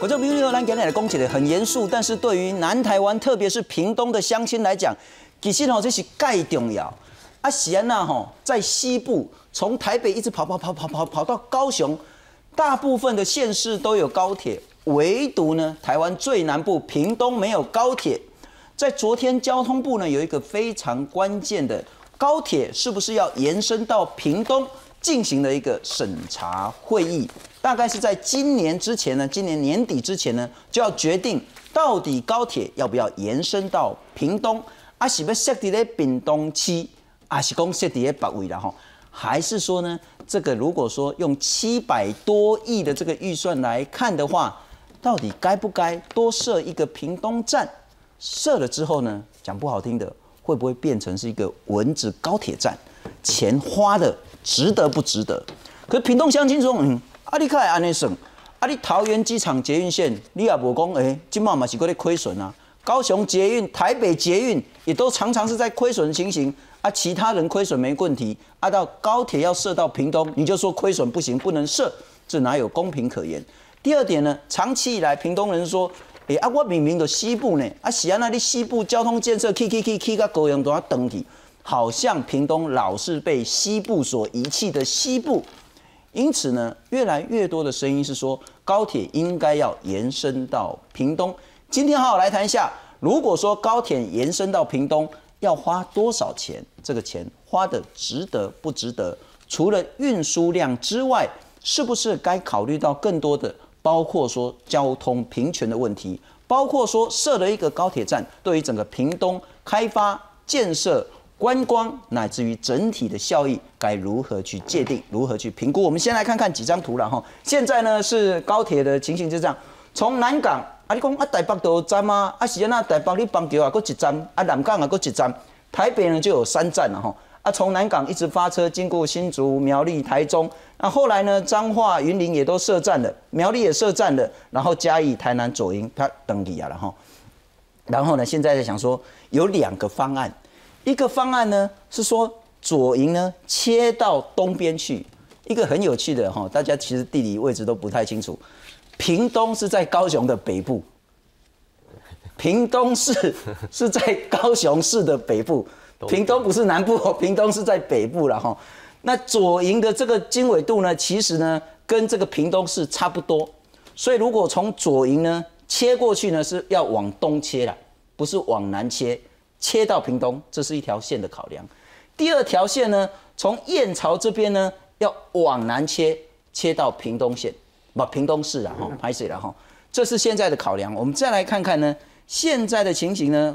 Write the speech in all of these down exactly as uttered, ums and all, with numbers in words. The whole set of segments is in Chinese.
我这朋友咱今日来讲一个很严肃，但是对于南台湾，特别是屏东的乡亲来讲，其实吼这是介重要。啊，是安那吼，在西部，从台北一直跑跑跑跑跑跑到高雄，大部分的县市都有高铁，唯独呢台湾最南部屏东没有高铁。在昨天交通部呢有一个非常关键的高铁是不是要延伸到屏东进行了一个审查会议，大概是在今年之前呢，今年年底之前呢就要决定到底高铁要不要延伸到屏东，啊是要设伫咧屏东区，啊是讲设伫咧别位啦吼，还是说呢这个如果说用七百多亿的这个预算来看的话，到底该不该多设一个屏东站？设了之后呢，讲不好听的，会不会变成是一个蚊子高铁站？钱花的值得不值得？可是屏东乡亲说，嗯，啊你看安尼算，啊你桃园机场捷运线，你也无讲，哎，今嘛嘛是搁咧亏损啊。高雄捷运、台北捷运也都常常是在亏损的情形啊，其他人亏损没问题，啊到高铁要设到屏东，你就说亏损不行，不能设，这哪有公平可言？第二点呢，长期以来屏东人说。欸、啊，我明明就西部呢，啊是啊，那你西部交通建设起起起起到高雄都要登去，好像屏东老是被西部所遗弃的西部，因此呢，越来越多的声音是说高铁应该要延伸到屏东。今天好好来谈一下，如果说高铁延伸到屏东要花多少钱？这个钱花的值得不值得？除了运输量之外，是不是该考虑到更多的？包括说交通平权的问题，包括说设了一个高铁站，对于整个屏东开发、建设、观光，乃至于整体的效益，该如何去界定，如何去评估？我们先来看看几张图了哈。现在呢是高铁的情形就这样，从南港啊，你讲啊台北都有站啊，啊是那台北你邦桥啊，搁一站，啊南港啊搁一站，台北呢就有三站了哈。啊，从南港一直发车，经过新竹、苗栗、台中。那后来呢，彰化、云林也都设站了，苗栗也设站了，然后嘉义、台南、左营，它登记啊了哈。然后呢，现在在想说有两个方案，一个方案呢是说左营呢切到东边去，一个很有趣的哈，大家其实地理位置都不太清楚。屏东是在高雄的北部，屏东市是在高雄市的北部。屏东不是南部，屏东是在北部了哈。那左营的这个经纬度呢，其实呢跟这个屏东市差不多，所以如果从左营呢切过去呢，是要往东切啦，不是往南切，切到屏东，这是一条线的考量。第二条线呢，从燕巢这边呢要往南切，切到屏东县，不，屏东市啦哈，拍水了哈，这是现在的考量。我们再来看看呢，现在的情形呢。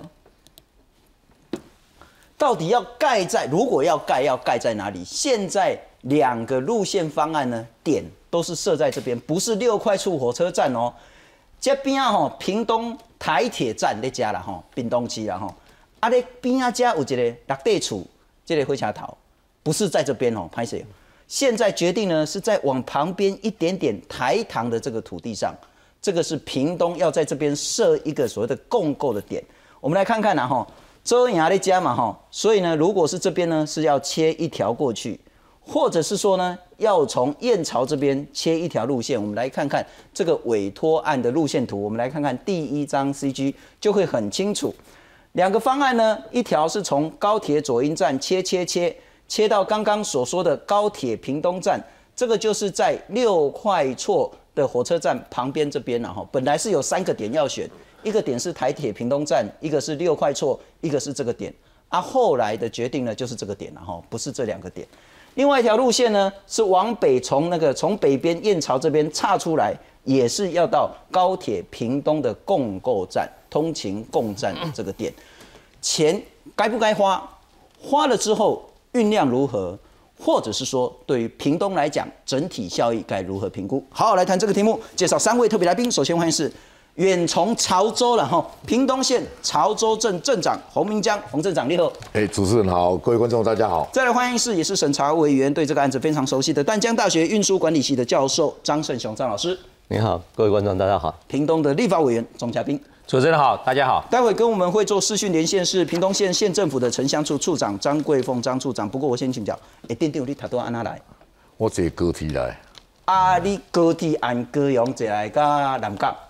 到底要盖在？如果要盖，要盖在哪里？现在两个路线方案呢，点都是设在这边，不是六块处火车站哦。这边啊吼，屏东台铁站在家啦吼，屏东区啦吼。啊咧边啊家有一个落地厝，这个火车头不是在这边哦，拍摄。现在决定呢是在往旁边一点点台糖的这个土地上，这个是屏东要在这边设一个所谓的共构的点。我们来看看啦吼。周牙的家嘛哈，所以呢，如果是这边呢是要切一条过去，或者是说呢要从燕巢这边切一条路线，我们来看看这个委托案的路线图，我们来看看第一张 C G 就会很清楚。两个方案呢，一条是从高铁左营站切切切切到刚刚所说的高铁屏东站，这个就是在六块厝的火车站旁边这边了哈，本来是有三个点要选。一个点是台铁屏东站，一个是六块厝，一个是这个点。啊，后来的决定呢，就是这个点了哈，不是这两个点。另外一条路线呢，是往北从那个从北边燕巢这边岔出来，也是要到高铁屏东的共构站、通勤共站这个点。钱该不该花？花了之后运量如何？或者是说，对于屏东来讲，整体效益该如何评估？好好来谈这个题目，介绍三位特别来宾。首先欢迎是。远从潮州了哈，屏东县潮州镇镇长洪明江，洪镇长你好。 哎、欸，主持人好，各位观众大家好。 再来欢迎是也是审查委员，对这个案子非常熟悉的淡江大学运输管理系的教授张胜雄张老师。 你好，各位观众大家好。 屏东的立法委员钟嘉宾。 主持人好，大家好。 待会跟我们会做视讯连线是屏东县县政府的城乡处处长张桂凤张处长。不过我先请教，哎，店长你头拄安那来？ 我坐高铁来。 啊，你高铁按高雄坐来到南港。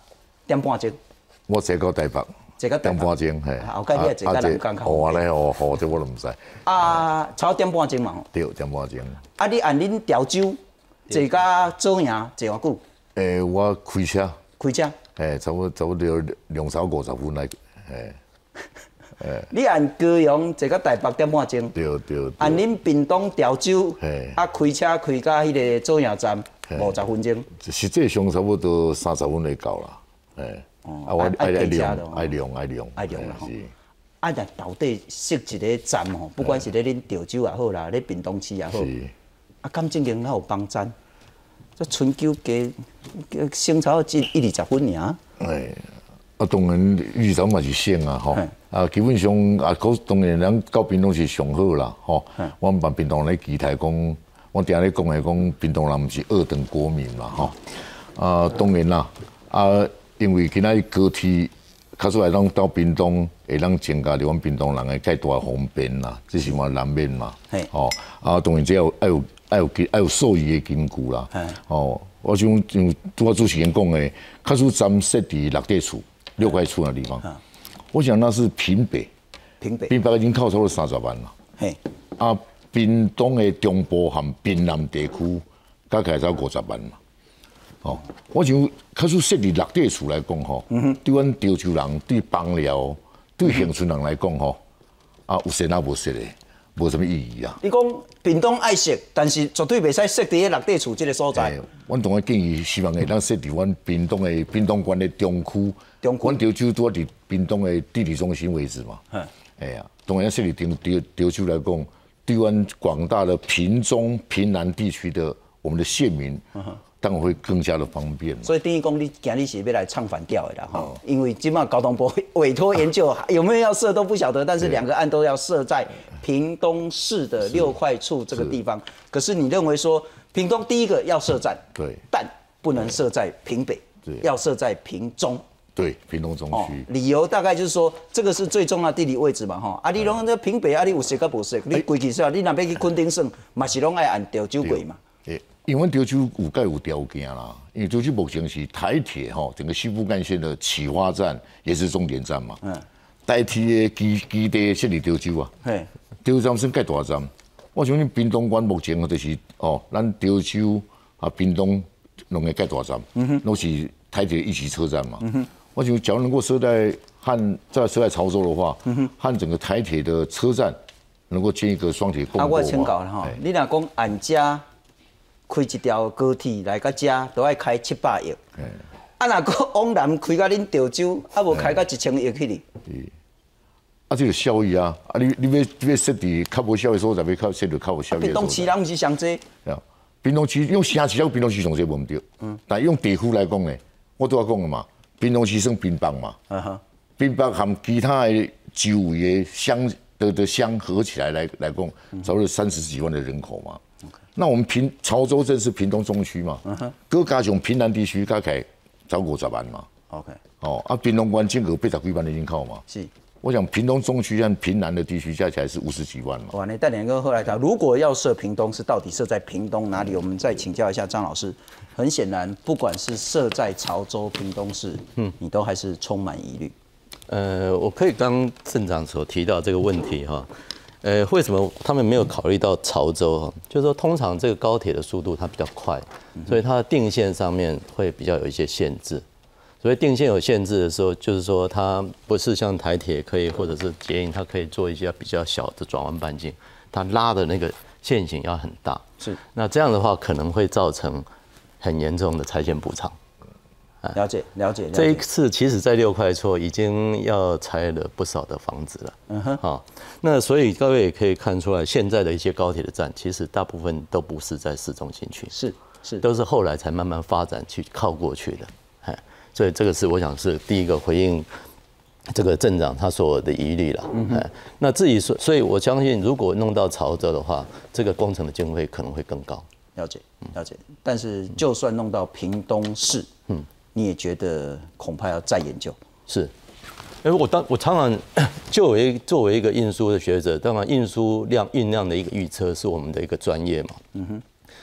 点半钟。 我坐到台北， 坐到台北点半钟，嘿。 后盖你也坐到南港。 哦，安尼哦，好，这我都唔知。 啊，超点半钟嘛。 对，点半钟。 啊，你按恁潮州坐到左营坐偌久？ 诶，我开车。 开车？ 诶，差不多差不多两三五十分来，诶。 你按高雄坐到台北点半钟， 对对。 按恁屏东潮州，啊开车开到迄个左营站五十分钟。 实际上差不多三十分就到啦，诶。啊，我爱爱量，爱量，爱量， 爱量啦吼。啊，但到底设一个站吼，不管是咧恁潮州也好啦，咧屏东市也好，啊，敢正经哪有帮站？这春秋加省超一一二十分尔。诶。 啊，当然，二十嘛是省啊，吼。啊，基本上啊，嗰当然咱到屏东是上好啦，吼。我们办屏东咧期待讲，我定咧讲诶讲，屏东人毋是二等国民嘛，吼。啊，当然啦，啊，因为今仔日高铁，卡出来咱到屏东，会当增加着阮屏东人诶介大方便啦，这是嘛难免嘛，吼。啊，当然这要要有要有要有数据诶根据啦，吼。我想像拄我主持人讲诶，卡出站设伫六地厝。六块厝那地方，我想那是平北， 平北， 平北已经靠超过三十万了。嘿，啊，屏东的中部和滨南地区加起来才五十万嘛。哦，我想开始设立六地厝来讲吼，对阮潮州人、对邦寮、对乡村人来讲吼，啊有设啊无设的，无什么意义啊。 你讲屏东爱设，但是绝对袂使设伫六地厝这个所在。 阮当然建议希望会当设伫阮屏东的屏东县的中区。阮潮州拄伫屏东的地理中心位置嘛，哎呀，当然设立潮潮潮州来讲，对阮广大的屏中、屏南地区的我们的县民，当然会更加的方便。 所以等于讲，你今日是要来唱反调的啦，哈，因为今嘛交通部委托研究有没有要设都不晓得，但是两个案都要设在屏东市的六块处这个地方。可是你认为说，屏东第一个要设站， 对， 但不能设在屏北，要设在屏中。 对，屏东中区、哦， 理由大概就是说，这个是最重要的地理位置嘛，哈。啊，你拢这屏北啊，你有设甲无设？你规矩说，你若要去垦丁省，嘛是拢爱按潮州过嘛。 诶，因为潮州有盖有条件啦，因为潮州目前是台铁哈，整个西部干线的启发站，也是终点站嘛。嗯。台铁的基基地设立潮州啊。嘿。潮州站算盖大站，我相信屏东县目前就是哦，咱潮州啊屏东两个盖大站，嗯哼，都是台铁一级车站嘛。嗯哼。我想，假如能够设在汉在设在潮州的话，嗯、和整个台铁的车站能够建一个双铁共构。啊， 我请教了哈，你若讲按家开一条高铁来到家，都要开七百亿。啊，若个往南开到恁潮州，啊无开到一千亿去哩。 啊，这个效益啊，啊，你你要你要设伫较无效益所在，要靠设伫较有效益。 屏东市人毋是上济。 屏东市用城市叫屏东市上济无毋对，嗯，但用地区来讲呢，我都要讲了嘛。屏东市算滨北嘛，滨北和其他的周围的乡的的乡合起来来来讲，差不多三十几万的人口嘛。那我们屏潮州镇是屏东中区嘛，各加上屏南地区加起来超过五十万嘛。OK， 哦，啊，屏东县整个八十几万的人口嘛。是，我想屏东中区和屏南的地区加起来是五十几万嘛。 哇，那带两个后来讲，如果要设屏东，是到底设在屏东哪里？我们再请教一下张老师。很显然，不管是设在潮州、屏东市，嗯，你都还是充满疑虑。 呃，我可以刚镇长所提到这个问题哈，呃，为什么他们没有考虑到潮州哈？就是说，通常这个高铁的速度它比较快，所以它的定线上面会比较有一些限制。所以定线有限制的时候，就是说它不是像台铁可以或者是捷运，它可以做一些比较小的转弯半径，它拉的那个线型要很大。是，那这样的话可能会造成很严重的拆迁补偿。 了解，了解。 这一次其实，在六块厝已经要拆了不少的房子了。嗯哼。好，那所以各位也可以看出来，现在的一些高铁的站，其实大部分都不是在市中心区， 是是， 都是后来才慢慢发展去靠过去的。哎，所以这个是我想是第一个回应这个镇长他所有的疑虑了。嗯哼。那至于说，所以我相信，如果弄到潮州的话，这个工程的经费可能会更高。 了解，了解。但是就算弄到屏东市，嗯，你也觉得恐怕要再研究。 是，因为我当我常常作为作为一个运输的学者，当然运输量运量的一个预测是我们的一个专业嘛。嗯哼。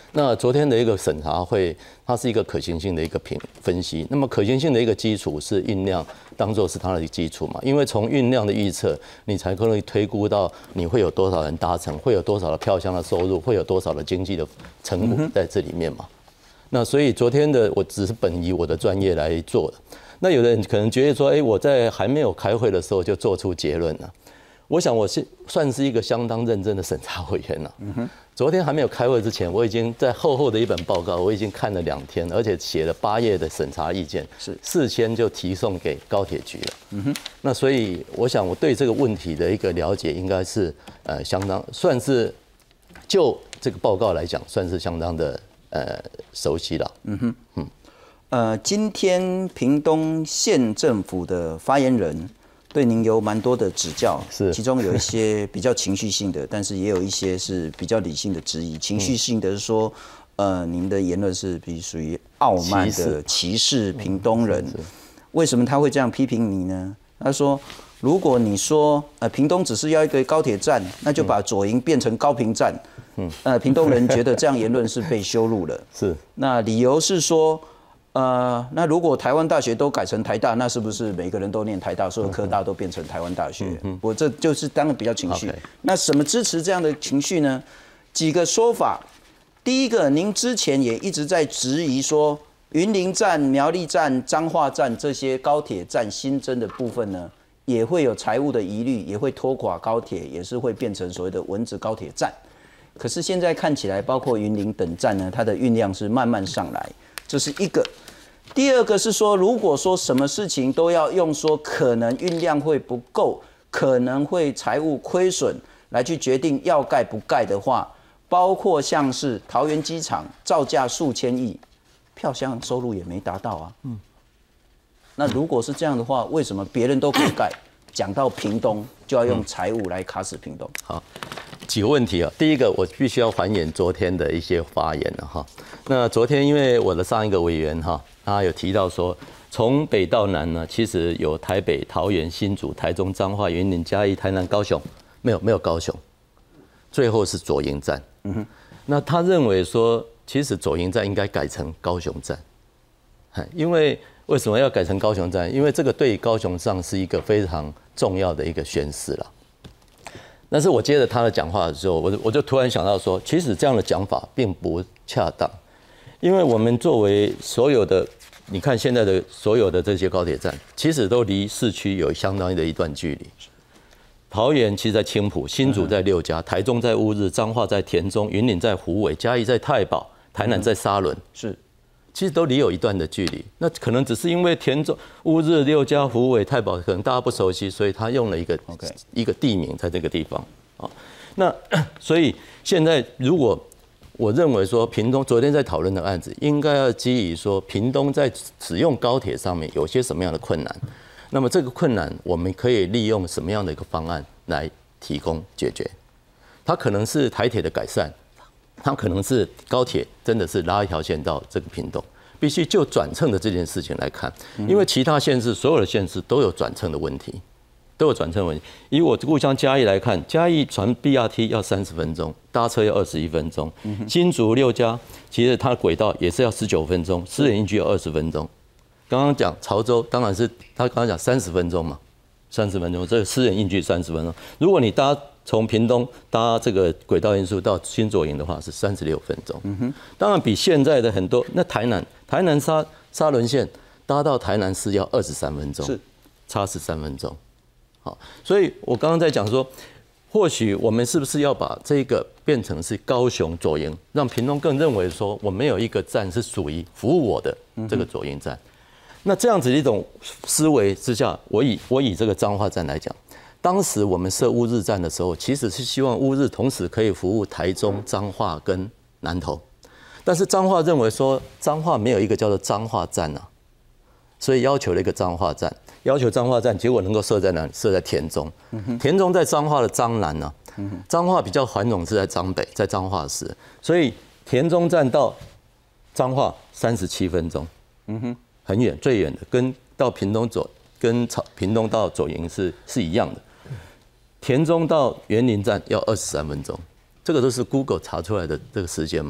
那昨天的一个审查会，它是一个可行性的一个评分析。那么可行性的一个基础是运量当做是它的基础嘛？因为从运量的预测，你才可以推估到你会有多少人搭乘，会有多少的票箱的收入，会有多少的经济的成果在这里面嘛。那所以昨天的我只是本以我的专业来做的。那有的人可能觉得说，哎，我在还没有开会的时候就做出结论了。我想我是算是一个相当认真的审查委员了。嗯哼。昨天还没有开会之前，我已经在厚厚的一本报告，我已经看了两天，而且写了八页的审查意见，是事先就提送给高铁局了。嗯哼。那所以我想我对这个问题的一个了解，应该是呃相当算是就这个报告来讲，算是相当的呃熟悉了。嗯哼。嗯。 呃，今天屏东县政府的发言人对您有蛮多的指教， 是， 其中有一些比较情绪性的，但是也有一些是比较理性的质疑。情绪性的是说，呃，您的言论是比属于傲慢的歧视屏东人。为什么他会这样批评你呢？他说，如果你说呃屏东只是要一个高铁站，那就把左营变成高屏站。嗯，呃，屏东人觉得这样言论是被羞辱了。 是， 那理由是说。呃，那如果台湾大学都改成台大，那是不是每个人都念台大，所有科大都变成台湾大学？嗯、我这就是当然比较情绪。Okay. 那什么支持这样的情绪呢？几个说法。第一个，您之前也一直在质疑说，云林站、苗栗站、彰化站这些高铁站新增的部分呢，也会有财务的疑虑，也会拖垮高铁，也是会变成所谓的蚊子高铁站。可是现在看起来，包括云林等站呢，它的运量是慢慢上来。这是一个，第二个是说，如果说什么事情都要用说可能运量会不够，可能会财务亏损来去决定要盖不盖的话，包括像是桃园机场造价数千亿，票箱收入也没达到啊。嗯，那如果是这样的话，为什么别人都可以盖，讲到屏东就要用财务来卡死屏东？ 好。几个问题啊，第一个我必须要还原昨天的一些发言了哈。那昨天因为我的上一个委员哈，他有提到说，从北到南呢，其实有台北、桃园、新竹、台中、彰化、云林、嘉义、台南、高雄，没有没有高雄，最后是左营站。嗯哼，那他认为说，其实左营站应该改成高雄站，因为为什么要改成高雄站？因为这个对高雄站是一个非常重要的一个宣示了。但是我接着他的讲话的时候，我我就突然想到说，其实这样的讲法并不恰当，因为我们作为所有的，你看现在的所有的这些高铁站，其实都离市区有相当的一段距离。桃园其实在青埔，新竹在六家，台中在乌日，彰化在田中，云林在虎尾，嘉义在太保，台南在沙仑，是。其实都离有一段的距离，那可能只是因为田中、乌日、六家、虎尾、太保，可能大家不熟悉，所以他用了一个 okay. 一个地名在这个地方啊。那所以现在如果我认为说屏东昨天在讨论的案子，应该要基于说屏东在使用高铁上面有些什么样的困难，那么这个困难我们可以利用什么样的一个方案来提供解决？它可能是台铁的改善。它可能是高铁真的是拉一条线到这个屏东，必须就转乘的这件事情来看，因为其他县市所有的县市都有转乘的问题，都有转乘问题。以我故乡嘉义来看，嘉义传 B R T 要三十分钟，搭车要二十一分钟。新竹六家其实它的轨道也是要十九分钟，私人运具要二十分钟。刚刚讲潮州，当然是他刚刚讲三十分钟嘛，三十分钟，这个私人运具三十分钟。如果你搭从屏东搭这个轨道运输到新左营的话是三十六分钟，嗯哼，当然比现在的很多。那台南台南沙沙仑线搭到台南市要二十三分钟，是差十三分钟。好，所以我刚刚在讲说，或许我们是不是要把这个变成是高雄左营，让屏东更认为说我们有一个站是属于服务我的这个左营站。嗯、那这样子一种思维之下，我以我以这个彰化站来讲。当时我们设乌日站的时候，其实是希望乌日同时可以服务台中、彰化跟南投，但是彰化认为说彰化没有一个叫做彰化站啊，所以要求了一个彰化站，要求彰化站，结果能够设在哪里？设在田中，田中在彰化的彰南啊，彰化比较繁荣是在彰北，在彰化市，所以田中站到彰化三十七分钟，嗯哼，很远，最远的，跟到屏东走，跟屏东到左营是是一样的。田中到园林站要二十三分钟，这个都是 Google 查出来的这个时间嘛。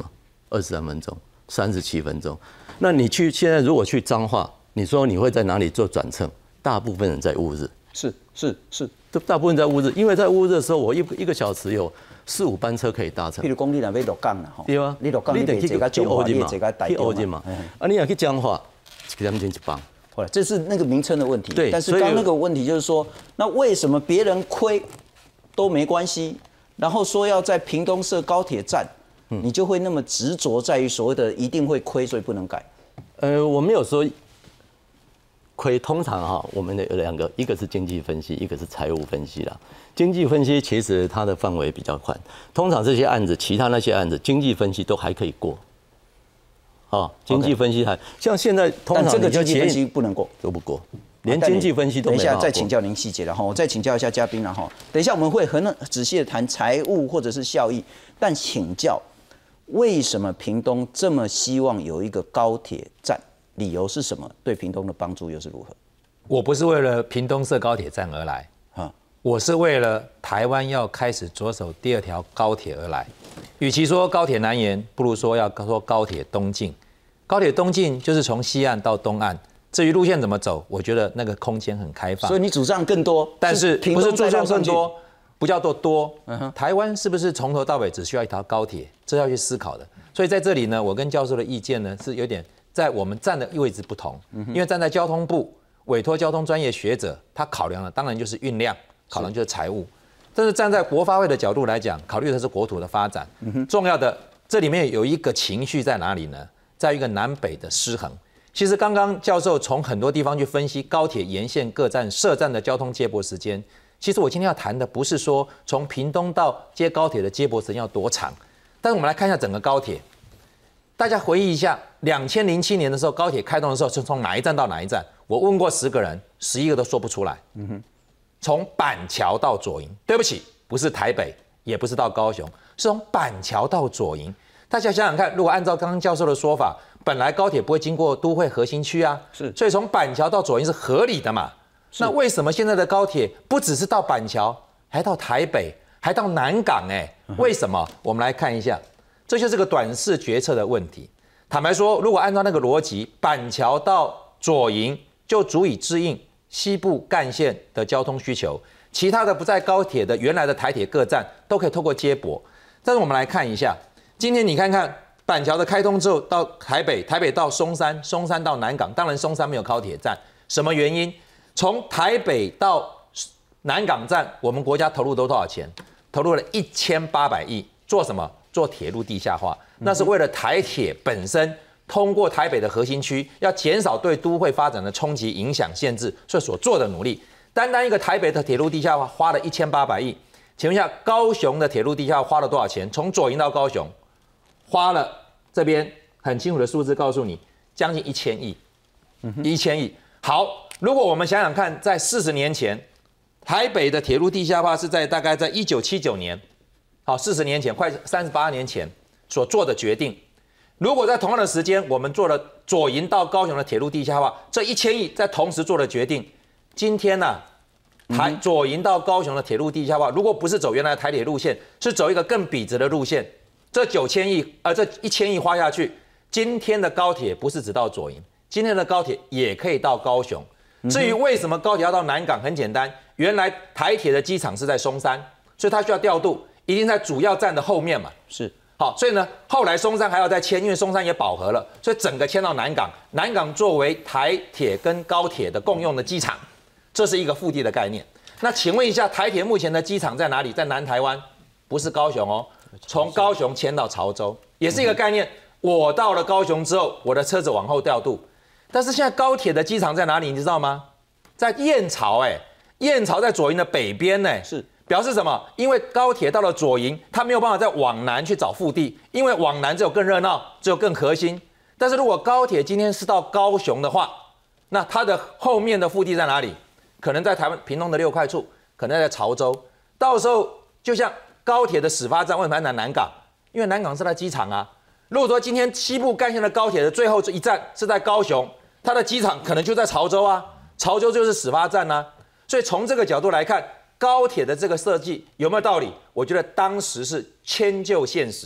二十三分钟、三十七分钟。那你去现在如果去彰化，你说你会在哪里做转乘？大部分人在乌日。 是是是， 大部分在乌日，因为在乌日的时候，我一一个小时有四五班车可以搭乘。 譬如讲，你若要落港啦，吼， 对啊， 你落港你得坐个中华，你得坐个台中嘛。 啊，你要去彰化，一点钟一班。 后来这是那个名称的问题。 对， 但是刚那个问题就是说，那为什么别人亏都没关系，然后说要在屏东设高铁站，嗯、你就会那么执着在于所谓的一定会亏，所以不能改？ 呃，我没有说。亏通常哈，我们的有两个，一个是经济分析，一个是财务分析啦。经济分析其实它的范围比较宽，通常这些案子，其他那些案子，经济分析都还可以过。啊，经济分析还像现在通常这个经济分析不能过， 都不过，连经济分析都没办法过。 等一下再请教您细节了哈，我再请教一下嘉宾了哈。等一下我们会很仔细的谈财务或者是效益，但请教为什么屏东这么希望有一个高铁站？理由是什么？对屏东的帮助又是如何？ 我不是为了屏东设高铁站而来，啊，我是为了台湾要开始着手第二条高铁而来。与其说高铁南延，不如说要说高铁东进。高铁东进就是从西岸到东岸，至于路线怎么走，我觉得那个空间很开放。 所以你主张更多， 但是不是主张更多，不叫做多。 嗯、 台湾是不是从头到尾只需要一条高铁？这要去思考的。所以在这里呢，我跟教授的意见呢是有点。在我们站的位置不同，因为站在交通部委托交通专业学者，他考量的当然就是运量，考量就是财务。但是站在国发会的角度来讲，考虑的是国土的发展。重要的这里面有一个情绪在哪里呢？在一个南北的失衡。其实刚刚教授从很多地方去分析高铁沿线各站设站的交通接驳时间。其实我今天要谈的不是说从屏东到接高铁的接驳时间要多长，但是我们来看一下整个高铁。大家回忆一下，两千零七年的时候，高铁开动的时候是从哪一站到哪一站？我问过十个人，十一个都说不出来。嗯哼，从板桥到左营，对不起，不是台北，也不是到高雄，是从板桥到左营。大家想想看，如果按照刚刚教授的说法，本来高铁不会经过都会核心区啊， 是， 所以从板桥到左营是合理的嘛？那为什么现在的高铁不只是到板桥，还到台北，还到南港？哎，为什么？我们来看一下。这就是个短视决策的问题。坦白说，如果按照那个逻辑，板桥到左营就足以支应西部干线的交通需求，其他的不在高铁的原来的台铁各站都可以透过接驳。但是我们来看一下，今天你看看板桥的开通之后到台北，台北到松山，松山到南港，当然松山没有高铁站，什么原因？从台北到南港站，我们国家投入都多少钱？投入了一千八百亿，做什么？做铁路地下化，那是为了台铁本身通过台北的核心区，要减少对都会发展的冲击、影响、限制，所以所做的努力。单单一个台北的铁路地下化花了一千八百亿，请问一下，高雄的铁路地下化花了多少钱？从左营到高雄，花了这边很清楚的数字告诉你，将近一千亿，一千亿。好，如果我们想想看，在四十年前，台北的铁路地下化是在大概在一九七九年。好，四十年前，快三十八年前所做的决定，如果在同样的时间，我们做了左营到高雄的铁路地下化，这一千亿在同时做了决定，今天呢、啊，台左营到高雄的铁路地下化，如果不是走原来的台铁路线，是走一个更笔直的路线，这九千亿，呃，这一千亿花下去，今天的高铁不是只到左营，今天的高铁也可以到高雄。至于为什么高铁要到南港，很简单，原来台铁的机场是在松山，所以它需要调度。一定在主要站的后面嘛， 是好，所以呢，后来松山还要再迁，因为松山也饱和了，所以整个迁到南港。南港作为台铁跟高铁的共用的机场，这是一个腹地的概念。那请问一下，台铁目前的机场在哪里？在南台湾，不是高雄哦，从高雄迁到潮州，也是一个概念。我到了高雄之后，我的车子往后调度。但是现在高铁的机场在哪里？你知道吗？在燕巢，哎，燕巢在左营的北边呢， 是。 表示什么？因为高铁到了左营，它没有办法再往南去找腹地，因为往南只有更热闹，只有更核心。但是如果高铁今天是到高雄的话，那它的后面的腹地在哪里？可能在台湾屏东的六块处，可能在潮州。到时候就像高铁的始发站为什么在南港？因为南港是它机场啊。如果说今天西部干线的高铁的最后一站是在高雄，它的机场可能就在潮州啊，潮州就是始发站啊。所以从这个角度来看，高铁的这个设计有没有道理？我觉得当时是迁就现实，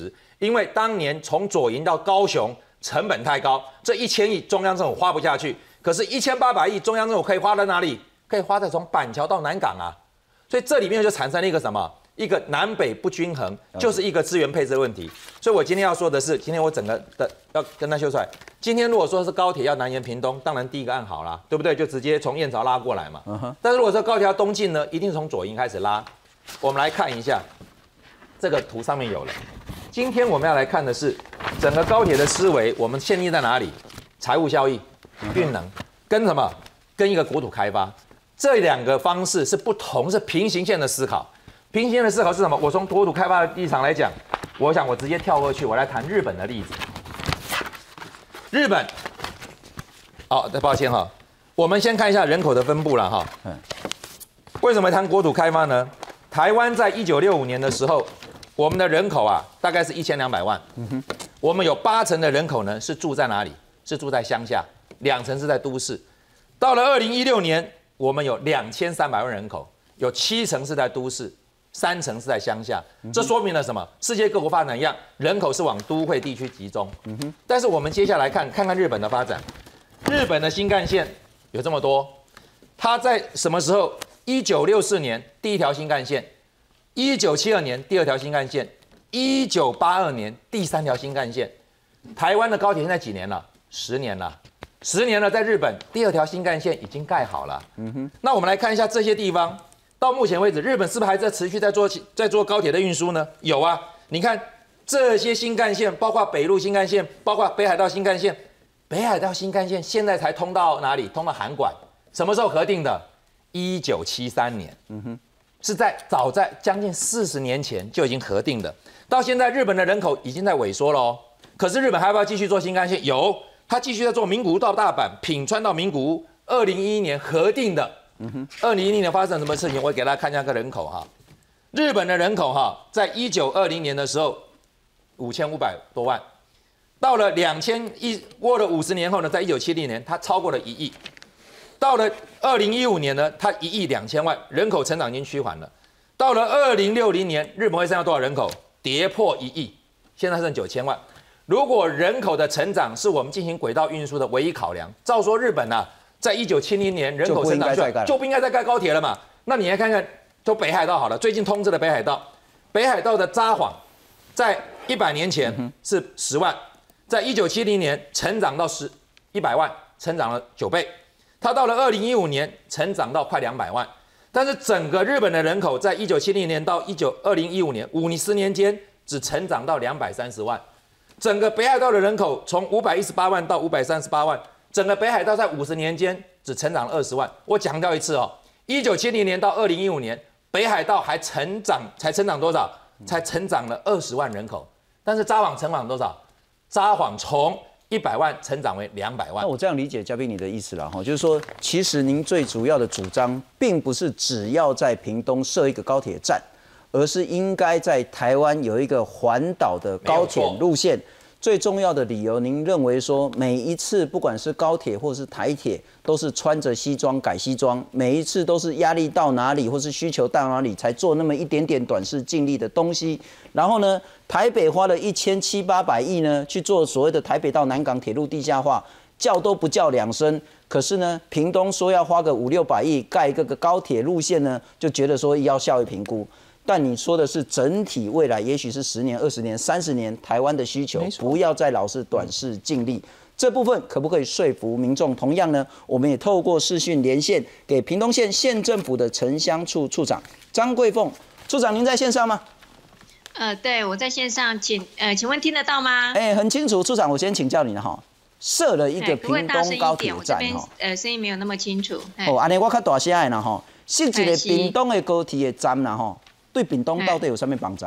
因为当年从左营到高雄成本太高，这一千亿中央政府花不下去，可是一千八百亿中央政府可以花在哪里？可以花在从板桥到南港啊，所以这里面就产生了一个什么？一个南北不均衡，就是一个资源配置的问题。所以我今天要说的是，今天我整个的要跟他秀出来。今天如果说是高铁要南延屏东，当然第一个按好啦，对不对？就直接从燕巢拉过来嘛。Uh-huh. 但是如果说高铁要东进呢，一定是从左营开始拉。我们来看一下这个图上面有了。今天我们要来看的是整个高铁的思维，我们建立在哪里？财务效益、运能跟什么？跟一个国土开发，这两个方式是不同，是平行线的思考。平行线的思考是什么？我从国土开发的立场来讲，我想我直接跳过去，我来谈日本的例子。日本，哦，抱歉哈，我们先看一下人口的分布了哈。为什么谈国土开发呢？台湾在一九六五年的时候，我们的人口啊大概是一千两百万。嗯哼，我们有八成的人口呢是住在哪里？是住在乡下，两成是在都市。到了二零一六年，我们有两千三百万人口，有七成是在都市。三成是在乡下，这说明了什么？世界各国发展一样，人口是往都会地区集中。嗯哼。但是我们接下来看看看日本的发展，日本的新干线有这么多，它在什么时候？一九六四年第一条新干线，一九七二年第二条新干线，一九八二年第三条新干线。台湾的高铁现在几年了？十年了，十年了，在日本第二条新干线已经盖好了。嗯哼。那我们来看一下这些地方。到目前为止，日本是不是还在持续在做在做高铁的运输呢？有啊，你看这些新干线，包括北陆新干线，包括北海道新干线，北海道新干线现在才通到哪里？通到函馆，什么时候核定的？一九七三年，嗯哼，是在早在将近四十年前就已经核定的。到现在，日本的人口已经在萎缩了哦。可是日本还要不要继续做新干线？有，它继续在做名古屋到大阪、品川到名古屋，二零一一年核定的。嗯哼，二零一零年发生什么事情？我给大家看一下个人口哈。日本的人口哈，在一九二零年的时候五千五百多万，到了两千一过了五十年后呢，在一九七零年它超过了一亿，到了二零一五年呢，它一亿两千万，人口成长已经趋缓了。到了二零六零年，日本会剩下多少人口？跌破一亿，现在剩九千万。如果人口的成长是我们进行轨道运输的唯一考量，照说日本啊。在一九七零年人口成长就不应该再盖高铁了嘛？那你来看看，就北海道好了，最近通知的北海道，北海道的札幌，在一百年前是十万，在一九七零年成长到十一百万，成长了九倍。它到了二零一五年成长到快两百万，但是整个日本的人口在一九七零年到一九二零一五年五十年间只成长到两百三十万，整个北海道的人口从五百一十八万到五百三十八万。整个北海道在五十年间只成长了二十万。我强调一次哦，一九七零年到二零一五年，北海道还成长，才成长多少？才成长了二十万人口。但是札幌成长多少？札幌从一百万成长为两百万。 那我这样理解嘉宾你的意思了哈，就是说，其实您最主要的主张，并不是只要在屏东设一个高铁站，而是应该在台湾有一个环岛的高铁路线。最重要的理由，您认为说每一次不管是高铁或是台铁，都是穿着西装改西装，每一次都是压力到哪里或是需求到哪里才做那么一点点短视近利的东西。然后呢，台北花了一千七八百亿呢去做所谓的台北到南港铁路地下化，叫都不叫两声。可是呢，屏东说要花个五六百亿盖一个个高铁路线呢，就觉得说要效益评估。但你说的是整体未来，也许是十年、二十年、三十年台湾的需求，不要再老是短视近利。这部分可不可以说服民众？同样呢，我们也透过视讯连线给屏东县县政府的城乡处处长张桂凤处长，您在线上吗？ 呃，对，我在线上，请呃，请问听得到吗？ 哎、欸，很清楚，处长，我先请教你了哈。设了一个屏东高铁站哈， 呃，声音没有那么清楚。 哦，安尼我较大声的啦哈，设一个屏东的高铁的站啦哈。对屏东到底有什么帮助？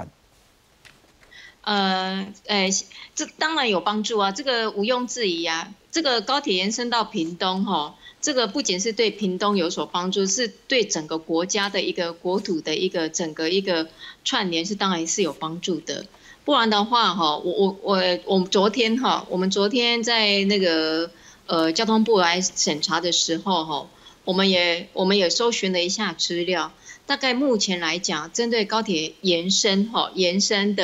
呃，呃，这当然有帮助啊，这个毋庸置疑啊。这个高铁延伸到屏东哈，这个不仅是对屏东有所帮助，是对整个国家的一个国土的一个整个一个串联是当然是有帮助的。不然的话哈，我我我我们昨天哈，我们昨天在那个呃交通部来审查的时候哈，我们也我们也搜寻了一下资料。大概目前来讲，针对高铁延伸哈延伸的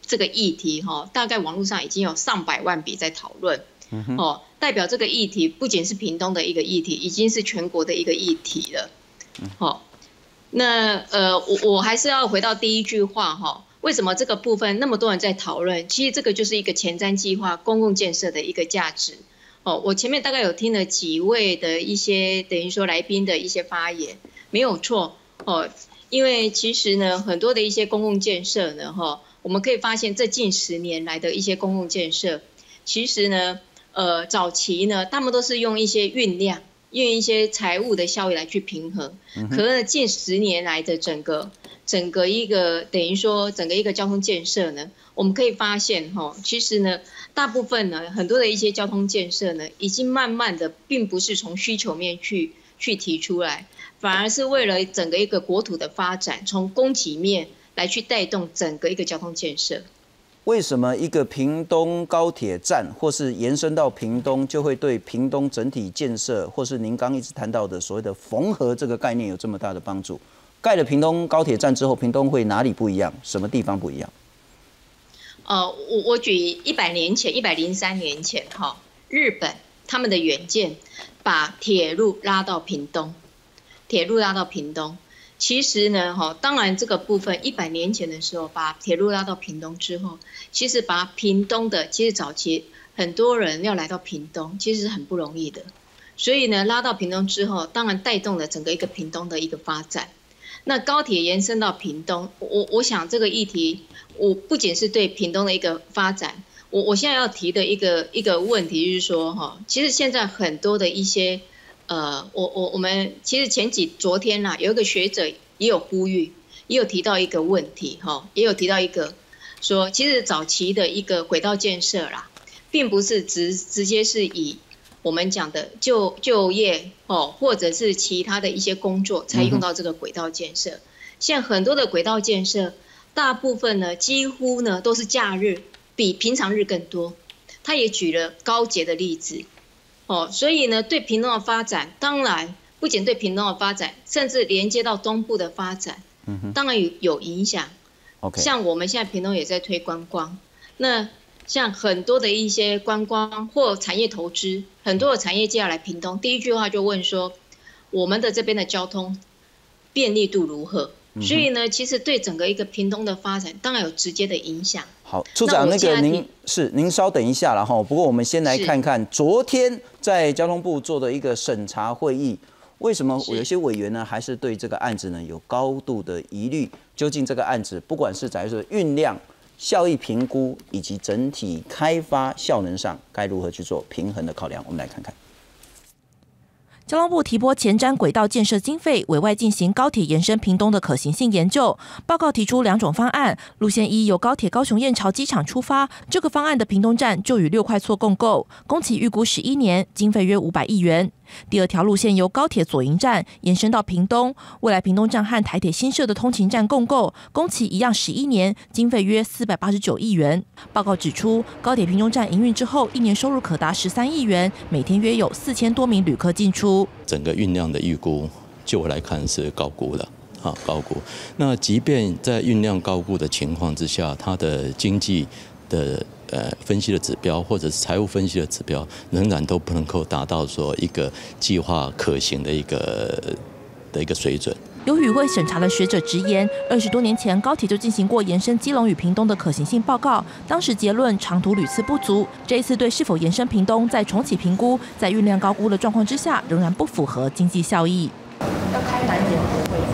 这个议题哈，大概网络上已经有上百万笔在讨论，哦，代表这个议题不仅是屏东的一个议题，已经是全国的一个议题了，哦，那呃，我我还是要回到第一句话哈，为什么这个部分那么多人在讨论？其实这个就是一个前瞻计划公共建设的一个价值。哦，我前面大概有听了几位的一些等于说来宾的一些发言，没有错哦，因为其实呢，很多的一些公共建设呢，哈，我们可以发现这近十年来的一些公共建设，其实呢，呃，早期呢，他们都是用一些运量，用一些财务的效益来去平衡，可是近十年来的整个整个一个等于说整个一个交通建设呢，我们可以发现哈，其实呢。大部分呢，很多的一些交通建设呢，已经慢慢的，并不是从需求面去去提出来，反而是为了整个一个国土的发展，从供给面来去带动整个一个交通建设。 为什么一个屏东高铁站，或是延伸到屏东，就会对屏东整体建设，或是您刚一直谈到的所谓的缝合这个概念有这么大的帮助？盖了屏东高铁站之后，屏东会哪里不一样？什么地方不一样？ 呃，我我举一百年前，一百零三年前，哈，日本他们的远见把铁路拉到屏东，铁路拉到屏东。其实呢，哈，当然这个部分一百年前的时候，把铁路拉到屏东之后，其实把屏东的，其实早期很多人要来到屏东，其实是很不容易的。所以呢，拉到屏东之后，当然带动了整个一个屏东的一个发展。那高铁延伸到屏东，我我想这个议题。我不仅是对屏东的一个发展，我我现在要提的一个一个问题就是说，哈，其实现在很多的一些，呃，我我我们其实前几昨天啦，有一个学者也有呼吁，也有提到一个问题，哈，也有提到一个说，其实早期的一个轨道建设啦，并不是直直接是以我们讲的就就业哦，或者是其他的一些工作才用到这个轨道建设，现在很多的轨道建设。大部分呢，几乎呢都是假日，比平常日更多。他也举了高捷的例子，哦，所以呢，对屏东的发展，当然不仅对屏东的发展，甚至连接到东部的发展，嗯、当然有有影响。Okay. 像我们现在屏东也在推观光，那像很多的一些观光或产业投资，很多的产业界要来屏东，第一句话就问说，我们的这边的交通便利度如何？所以呢，其实对整个一个屏东的发展，当然有直接的影响。 好，处长，那个您是您稍等一下了哈。不过我们先来看看昨天在交通部做的一个审查会议，为什么有些委员呢还是对这个案子呢有高度的疑虑？究竟这个案子不管是在说运量、效益评估以及整体开发效能上，该如何去做平衡的考量？我们来看看。 交通部提拨前瞻轨道建设经费，委外进行高铁延伸屏东的可行性研究。报告提出两种方案，路线一由高铁高雄燕巢机场出发，这个方案的屏东站就与六块厝共构，工期预估十一年，经费约五百亿元。第二条路线由高铁左营站延伸到屏东，未来屏东站和台铁新设的通勤站共构，工期一样十一年，经费约四百八十九亿元。报告指出，高铁屏东站营运之后，一年收入可达十三亿元，每天约有四千多名旅客进出。 整个运量的预估，就我来看是高估的。啊，高估。那即便在运量高估的情况之下，它的经济的呃分析的指标，或者是财务分析的指标，仍然都不能够达到说一个计划可行的一个的一个水准。 有与会审查的学者直言，二十多年前高铁就进行过延伸基隆与屏东的可行性报告，当时结论长途屡次不足。这一次对是否延伸屏东再重启评估，在运量高估的状况之下，仍然不符合经济效益。要开难点不会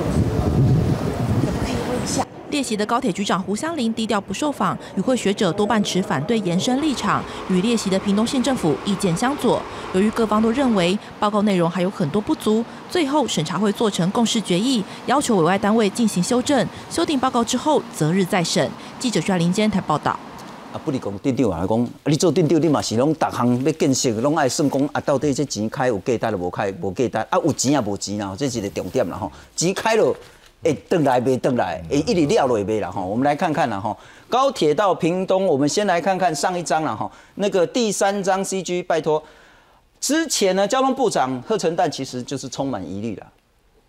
列席的高铁局长胡湘林低调不受访，与会学者多半持反对延伸立场，与列席的屏东县政府意见相左。由于各方都认为报告内容还有很多不足，最后审查会做成共识决议，要求委外单位进行修正。修订报告之后，择日再审。记者徐林监台报道。 啊，不是讲店长啊，讲你做店长，你嘛是拢逐项要建设，拢爱算讲啊，到底这钱开有价值了无开无价值啊，有钱也无钱啦，这是一个重点啦吼。钱开了。会回来没回来，会一直撂落没啦哈。我们来看看啦哈，高铁到屏东，我们先来看看上一张啦哈，那个第三张 C G， 拜托，之前呢，交通部长贺陈旦其实就是充满疑虑啦。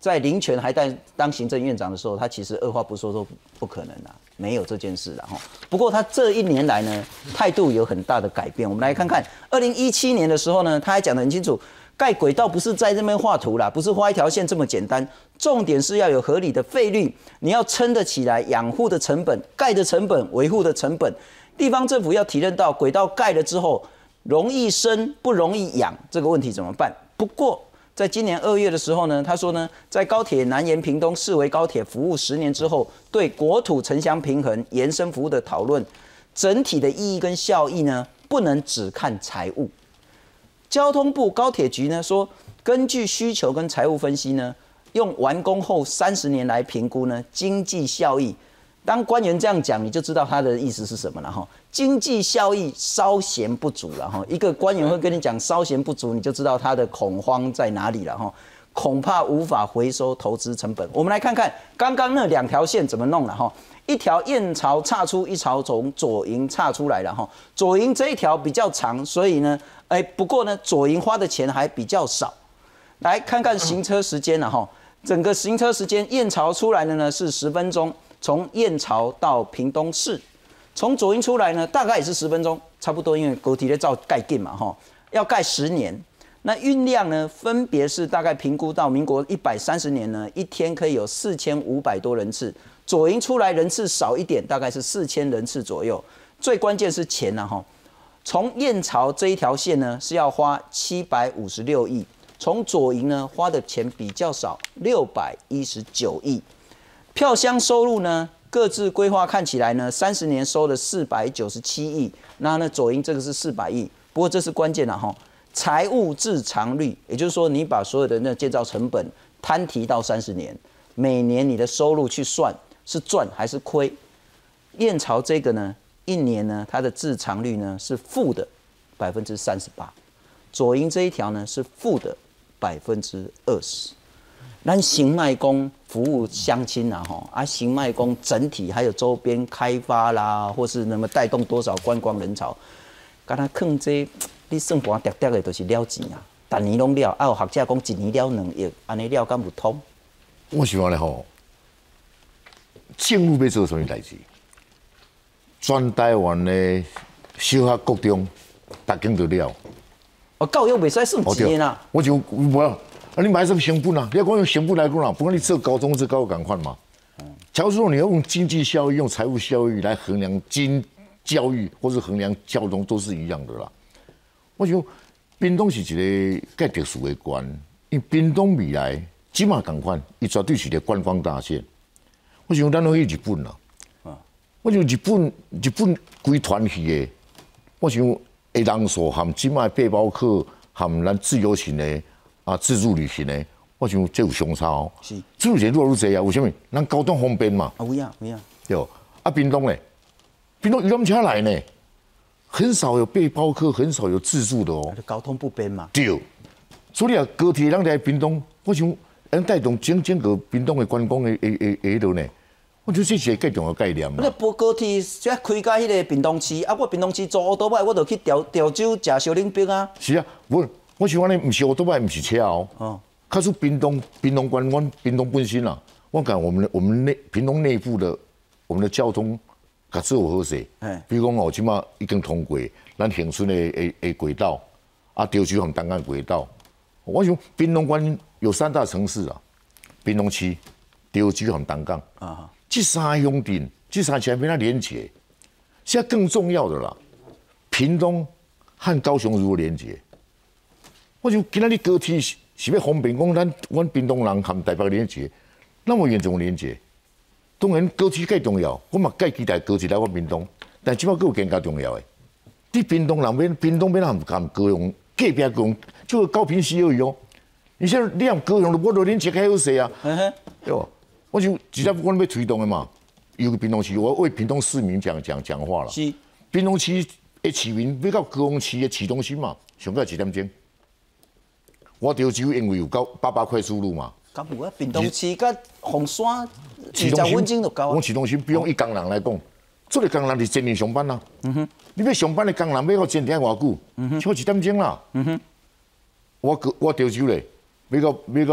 在林权还在当行政院长的时候，他其实二话不说说不可能啊，没有这件事啦哈。不过他这一年来呢，态度有很大的改变。我们来看看，二零一七年的时候呢，他还讲得很清楚，盖轨道不是在这边画图啦，不是画一条线这么简单，重点是要有合理的费率，你要撑得起来，养护的成本、盖的成本、维护的成本，地方政府要体认到轨道盖了之后容易生不容易养这个问题怎么办？不过，在今年二月的时候呢，他说呢，在高铁南延屏东视为高铁服务十年之后，对国土城乡平衡延伸服务的讨论，整体的意义跟效益呢，不能只看财务。交通部高铁局呢说，根据需求跟财务分析呢，用完工后三十年来评估呢，经济效益。当官员这样讲，你就知道他的意思是什么了哈。经济效益稍嫌不足了哈。一个官员会跟你讲稍嫌不足，你就知道他的恐慌在哪里了哈。恐怕无法回收投资成本。我们来看看刚刚那两条线怎么弄了哈。一条燕巢岔出，一条从左营岔出来了哈。左营这一条比较长，所以呢，哎，不过呢，左营花的钱还比较少。来看看行车时间了哈。整个行车时间，燕巢出来的呢是十分钟。从燕巢到屏东市，从左营出来呢，大概也是十分钟，差不多，因为高铁在造盖进嘛，哈，要盖十年。那运量呢，分别是大概评估到民国一百三十年呢，一天可以有四千五百多人次。左营出来人次少一点，大概是四千人次左右。最关键是钱呐，哈，从燕巢这一条线呢是要花七百五十六亿，从左营呢花的钱比较少，六百一十九亿。票箱收入呢，各自规划看起来呢，三十年收了四百九十七亿，那呢左营这个是四百亿，不过这是关键了哈，财务自偿率，也就是说你把所有的那建造成本摊提到三十年，每年你的收入去算是赚还是亏？燕巢这个呢，一年呢它的自偿率呢是负的百分之三十八，左营这一条呢是负的百分之二十。咱行迈宫服务乡亲啊，吼啊，行迈宫整体还有周边开发啦，或是那么带动多少观光人潮，敢若坑这你算盘叠叠的，都是了钱啊，逐年拢了，啊有学者讲一年了两亿，安尼了敢有通？ 我想咧吼，政府要做什么代志？全台湾的小学、国中，逐间都了。 哦，教育袂使算钱啦。 我就无啊。啊，你买什么成本啊？你要光用成本来讲啦，不管你做高中、做高赶快嘛。假如说你要用经济效益、用财务效益来衡量经教育，或是衡量交通，都是一样的啦。我想，屏东是一个介特殊的县，因为屏东未来即马赶快，伊绝对是一个观光大县。我想咱拢去日本啦，我想日本日本规团去的，我想的人数含即马背包客含咱自由行的。啊，自助旅行呢，我想这有相差哦。是，自助旅行越来越多啊，为什么？咱交通方便嘛。 啊，有呀，有呀。 对，啊，屏东呢，屏东游览车来呢，很少有背包客，很少有自助的哦。 交通不便嘛。 对，所以啊，高铁咱来屏东，我想能带动整整个屏东的观光的诶诶诶度呢。我觉得这是一个重要概念嘛。 那坐高铁只开到迄个屏东市，啊，我屏东市坐乌多摆，我就去潮潮州食小冷冰啊。 是啊，我。我想讲咧，唔是乌多摆，唔是车哦。哦。可是屏东，屏东关，我屏东本身啊，我讲我们我们内屏东内部的我们的交通，甲做有好势。哎。比如讲哦，即马已经通过咱恒春的诶诶轨道，啊，潮州和东港轨道。我想屏东关有三大城市啊，屏东市、潮州和东港。啊。这三乡镇，这三乡变它连接。现在更重要的啦，屏东和高雄如何连接？我就今仔日高铁是是要方便讲，咱阮屏东人和台北连接，那么严重连接。当然高铁介重要，我嘛介期待高铁来阮屏东，但即摆佫有更加重要诶。你屏东人免屏东免含含高雄，隔壁高雄就高屏溪而已哦。你现在你含高雄都无都连接较好势啊，对吧？我就直接我要推动的嘛，有个屏东市，我为屏东市民讲讲讲话了。是，屏东市的市民要到高雄市的市中心嘛，上到几点钟？我潮州因为有到八八快速路嘛， 咁有啊，屏东市甲凤山二十分钟就够啊。 我市中心，比如一工人来讲，做个工人是真年上班啦。嗯哼，你要上班的工人要到前天偌久？嗯哼，超一点钟啦。嗯哼，我我潮州咧，要到要到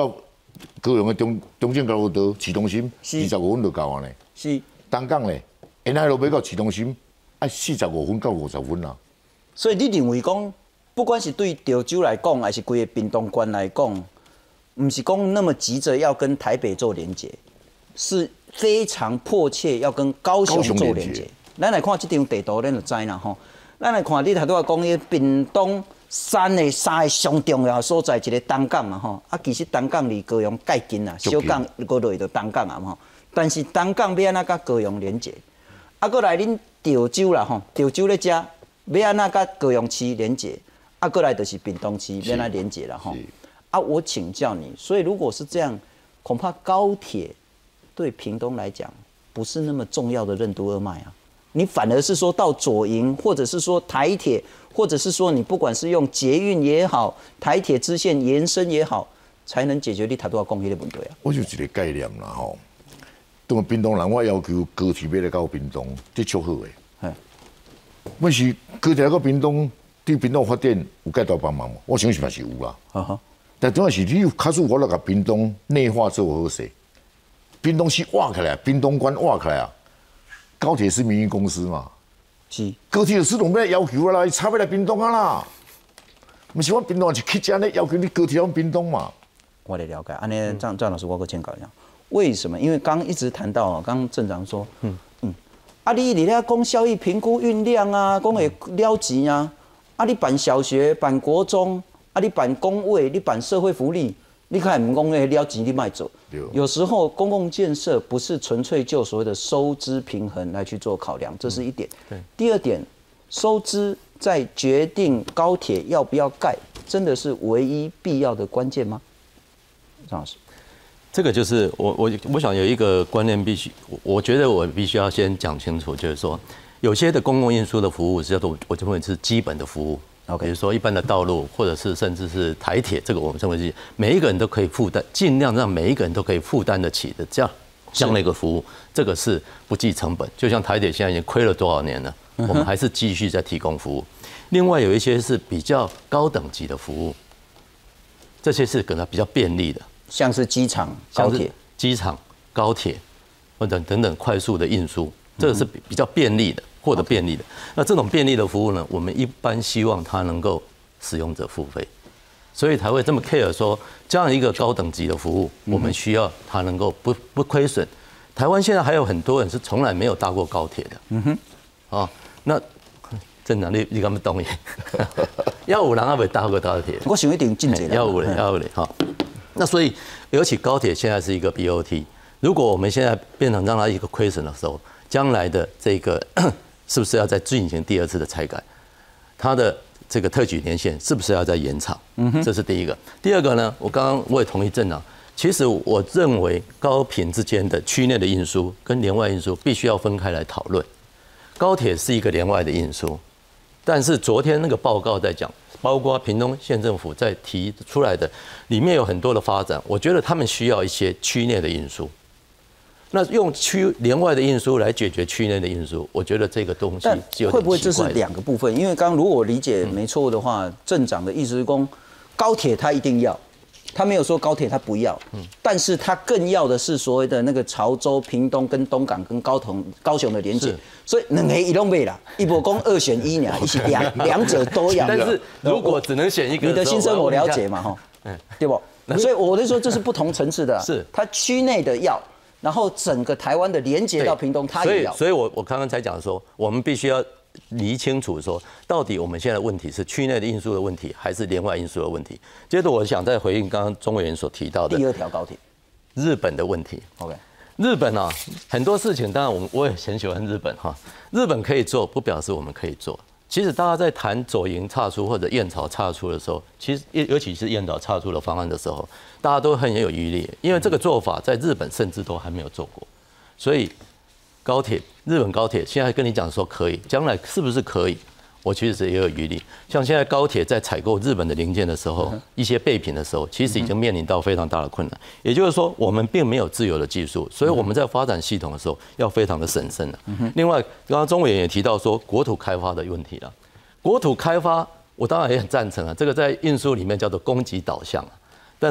高雄的中中正交流道市中心二十五分就够啊呢。 是。 东港咧，沿海路要到市中心，爱四十五分到五十分啊。 所以你认为讲，不管是对潮州来讲，还是规个屏东县来讲，不是讲那么急着要跟台北做连接，是非常迫切要跟高雄做连接。咱来看这张地图，咱就知啦吼。咱来看，你头拄仔讲迄屏东三个三个上重要的所在，一个东港嘛吼。啊，其实东港离高雄介近啦，小港过落去就东港啊嘛吼。但是东港要安怎甲高雄连接？啊，过来恁潮州啦吼，潮州咧遮要安怎甲高雄市连接？啊，过来就是屏东市要安怎连接啦吼。啊，我请教你，所以如果是这样，恐怕高铁对屏东来讲不是那么重要的任督二脉啊。你反而是说到左营，或者是说台铁，或者是说你不管是用捷运也好，台铁支线延伸也好，才能解决你头拄仔讲迄个问题啊。 我就一个概念啦吼，当屏东人我要求高铁要来到屏东，这足好诶。问是高铁来到屏东，对屏东发展有介大帮忙吗？我相信嘛是有啦。啊哈。但重要是你卡住我那个屏东内化做好势，屏东市挖起来，屏东关挖起来啊。高铁是民营公司嘛？ 是。 高铁是拢要要求我来插要来屏东啊啦，唔是我屏东是客家咧要求你高铁往屏东嘛？ 我得了解。安尼张张老师，我个请教一下，为什么？因为刚一直谈到啊，刚刚镇长说，嗯嗯，啊你你咧讲效益评估运量啊，讲会了钱啊，啊你办小学、办国中，啊你办公卫、你办社会福利。你看，唔讲那了钱你卖走，有时候公共建设不是纯粹就所谓的收支平衡来去做考量，这是一点。嗯、第二点，收支在决定高铁要不要盖，真的是唯一必要的关键吗？张老师， 这个就是我我我想有一个观念必须，我觉得我必须要先讲清楚，就是说有些的公共运输的服务是叫做我认为是基本的服务。比如说一般的道路，或者是甚至是台铁，这个我们称为是每一个人都可以负担，尽量让每一个人都可以负担得起的这样这样的一个服务，这个是不计成本。就像台铁现在已经亏了多少年了，我们还是继续在提供服务。另外有一些是比较高等级的服务，这些是可能比较便利的， 像是机场、高铁、 机场、高铁或者等等快速的运输，这个是比较便利的。获得便利的，那这种便利的服务呢，我们一般希望它能够使用者付费，所以才会这么 care 说这样一个高等级的服务，我们需要它能够不不亏损。台湾现在还有很多人是从来没有搭过高铁的，嗯哼，啊，那镇长你你敢不同意？要有人还没搭过高铁， 我想一定进阶要有人要有人哈。那所以尤其高铁现在是一个 B O T， 如果我们现在变成让它一个亏损的时候，将来的这个。是不是要再进行第二次的拆改？它的这个特许年限是不是要再延长？嗯，这是第一个。第二个呢，我刚刚我也同意镇长，其实我认为高屏之间的区内的运输跟连外运输必须要分开来讨论。高铁是一个连外的运输，但是昨天那个报告在讲，包括屏东县政府在提出来的，里面有很多的发展，我觉得他们需要一些区内的运输。那用区连外的运输来解决区内的运输，我觉得这个东西是有点奇怪的。 会不会这是两个部分？因为刚刚如果我理解没错误的话，镇长的意思是说，高铁他一定要，他没有说高铁他不要，但是他更要的是所谓的那个潮州、屏东跟东港跟高雄高雄的连接。所以两个一拢没啦，一波公二选一呢，一起两两者都要。 但是如果只能选一个， 你的心声我了解嘛，哈，对不？所以我就说这是不同层次的， 是他区内的要。然后整个台湾的连接到屏东，它也要。 所以，所以我我刚刚才讲说，我们必须要理清楚说，到底我们现在的问题是区内的运输的问题，还是连外运输的问题？接着，我想再回应刚刚钟委员所提到的第二条高铁， 日本的问题。 OK， 日本啊，很多事情，当然我我也很喜欢日本哈，日本可以做，不表示我们可以做。其实大家在谈左营岔出或者燕巢岔出的时候，其实尤其是燕巢岔出的方案的时候，大家都很有余力，因为这个做法在日本甚至都还没有做过。所以高铁，日本高铁现在跟你讲说可以，将来是不是可以？我其实也有余力。像现在高铁在采购日本的零件的时候，一些备品的时候，其实已经面临到非常大的困难。也就是说，我们并没有自有的技术，所以我们在发展系统的时候要非常的审慎了。另外，刚刚钟委员也提到说国土开发的问题了。国土开发，我当然也很赞成啊，这个在运输里面叫做供给导向。但是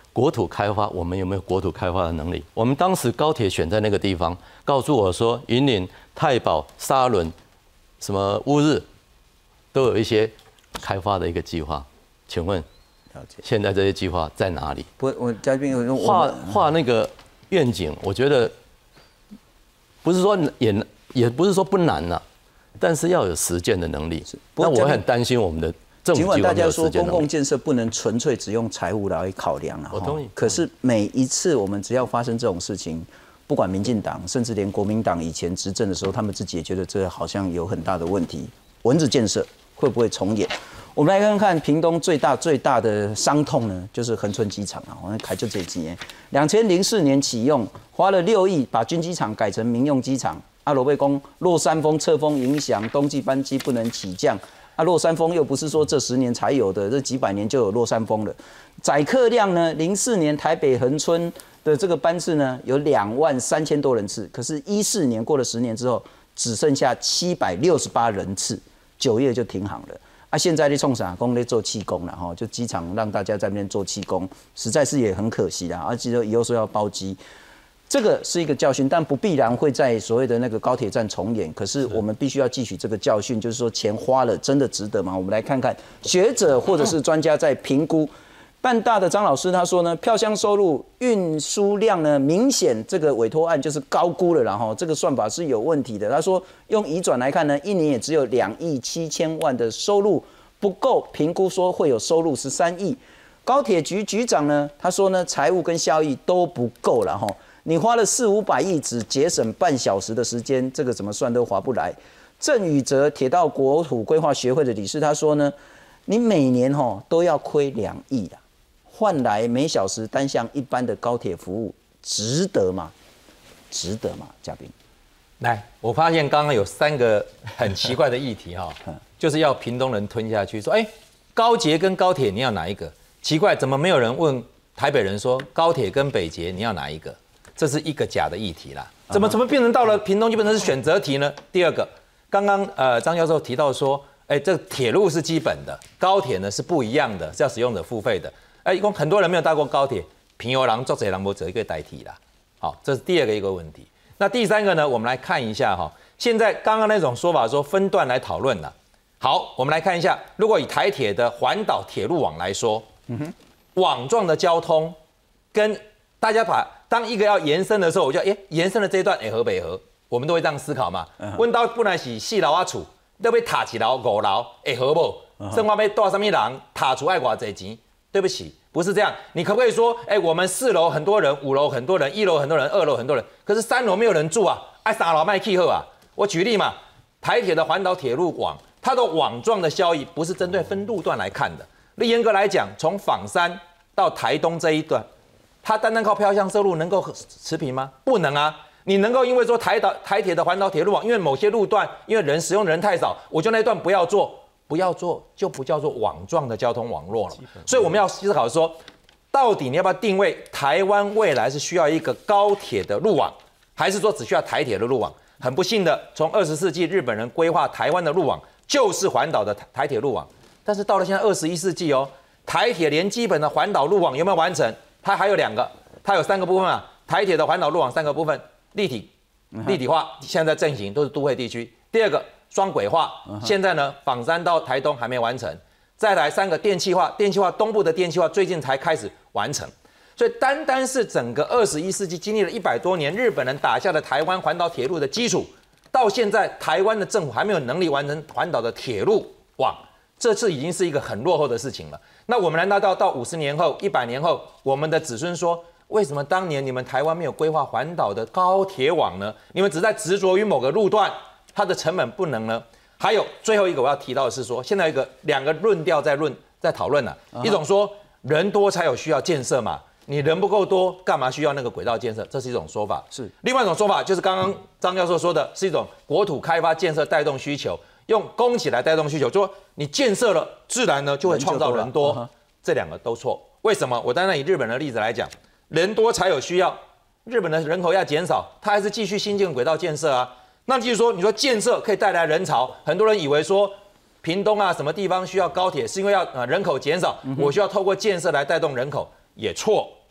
国土开发，我们有没有国土开发的能力？我们当时高铁选在那个地方，告诉我说，云林、太保、沙仑、什么乌日，都有一些开发的一个计划。请问，现在这些计划在哪里？ 不，我嘉宾画画那个愿景，我觉得不是说也也不是说不难呐、啊，但是要有实践的能力。那我很担心我们的。 尽管大家说公共建设不能纯粹只用财务来考量啊， 我同意。 可是每一次我们只要发生这种事情，不管民进党，甚至连国民党以前执政的时候，他们自己也觉得这好像有很大的问题。蚊子建设会不会重演？我们来看看屏东最大最大的伤痛呢，就是恒春机场啊，我们开就这几年，两千零四年启用，花了六亿把军机场改成民用机场。阿罗贝公落山风侧风影响，冬季班机不能起降。啊，落山风又不是说这十年才有的，这几百年就有落山风了。载客量呢，零四年台北恒春的这个班次呢有两万三千多人次，可是一四年过了十年之后，只剩下七百六十八人次，九月就停航了。啊，现在在冲啥？工在做气功了哈，就机场让大家在那边做气功，实在是也很可惜啦。而且以后说要包机。这个是一个教训，但不必然会在所谓的那个高铁站重演。可是我们必须要汲取这个教训，就是说钱花了真的值得吗？我们来看看学者或者是专家在评估。办大的张老师他说呢，票箱收入、运输量呢，明显这个委托案就是高估了，然后这个算法是有问题的。他说用移转来看呢，一年也只有两亿七千万的收入，不够评估说会有收入十三亿。高铁局局长呢，他说呢，财务跟效益都不够了哈。你花了四五百亿，只节省半小时的时间，这个怎么算都划不来。郑宇哲铁道国土规划协会的理事他说呢，你每年吼都要亏两亿啦，换来每小时单向一般的高铁服务，值得吗？值得吗？嘉宾， 来，我发现刚刚有三个很奇怪的议题哈，就是要屏东人吞下去，说，哎，高捷跟高铁你要哪一个？奇怪，怎么没有人问台北人说高铁跟北捷你要哪一个？这是一个假的议题啦，怎么怎么变成到了屏东就变成是选择题呢？第二个，刚刚呃张教授提到说，哎，这个铁路是基本的，高铁呢是不一样的，是要使用者付费的。哎，一共很多人没有搭过高铁，平游廊、作者廊博者一个代替啦。好，这是第二个一个问题。那第三个呢，我们来看一下哈，现在刚刚那种说法说分段来讨论了。好，我们来看一下，如果以台铁的环岛铁路网来说，嗯哼，网状的交通跟大家把当一个要延伸的时候，我就哎延伸的这一段哎河北河，我们都会这样思考嘛。问到本来是四楼啊厝，要被塔几楼五楼会合不？剩下要多少米人塔厝爱偌济钱？对不起，不是这样。你可不可以说，哎，我们四楼很多人，五楼很多人，一楼很多人，二楼很多人，可是三楼没有人住啊？哎，三楼卖气候啊？我举例嘛，台铁的环岛铁路网，它的网状的效益不是针对分路段来看的。那严格来讲，从枋山到台东这一段。它单单靠票箱收入能够持平吗？不能啊！你能够因为说台岛台铁的环岛铁路网，因为某些路段因为人使用的人太少，我就那段不要做，不要做就不叫做网状的交通网络了。所以我们要思考说，到底你要不要定位台湾未来是需要一个高铁的路网，还是说只需要台铁的路网？很不幸的，从二十世纪日本人规划台湾的路网就是环岛的台铁路网，但是到了现在二十一世纪哦，台铁连基本的环岛路网有没有完成？它还有两个，它有三个部分啊。台铁的环岛路网三个部分，立体、立体化现在正行，都是都会地区。第二个双轨化，现在呢枋山到台东还没完成。再来三个电气化，电气化东部的电气化最近才开始完成。所以单单是整个二十一世纪经历了一百多年，日本人打下了台湾环岛铁路的基础，到现在台湾的政府还没有能力完成环岛的铁路网。这次已经是一个很落后的事情了。那我们难道到到五十年后、一百年后，我们的子孙说，为什么当年你们台湾没有规划环岛的高铁网呢？你们只在执着于某个路段，它的成本不能呢？还有最后一个我要提到的是说，现在有一个两个论调在论在讨论了、啊， uh-huh. 一种说人多才有需要建设嘛，你人不够多，干嘛需要那个轨道建设？这是一种说法。是另外一种说法，就是刚刚张教授说的，是一种国土开发建设带动需求。用供给来带动需求，就说你建设了，自然呢就会创造人多，这两个都错。为什么？我当然以日本的例子来讲，人多才有需要，日本的人口要减少，它还是继续新建轨道建设啊。那就是说，你说建设可以带来人潮，很多人以为说屏东啊什么地方需要高铁，是因为要呃人口减少，我需要透过建设来带动人口，也错。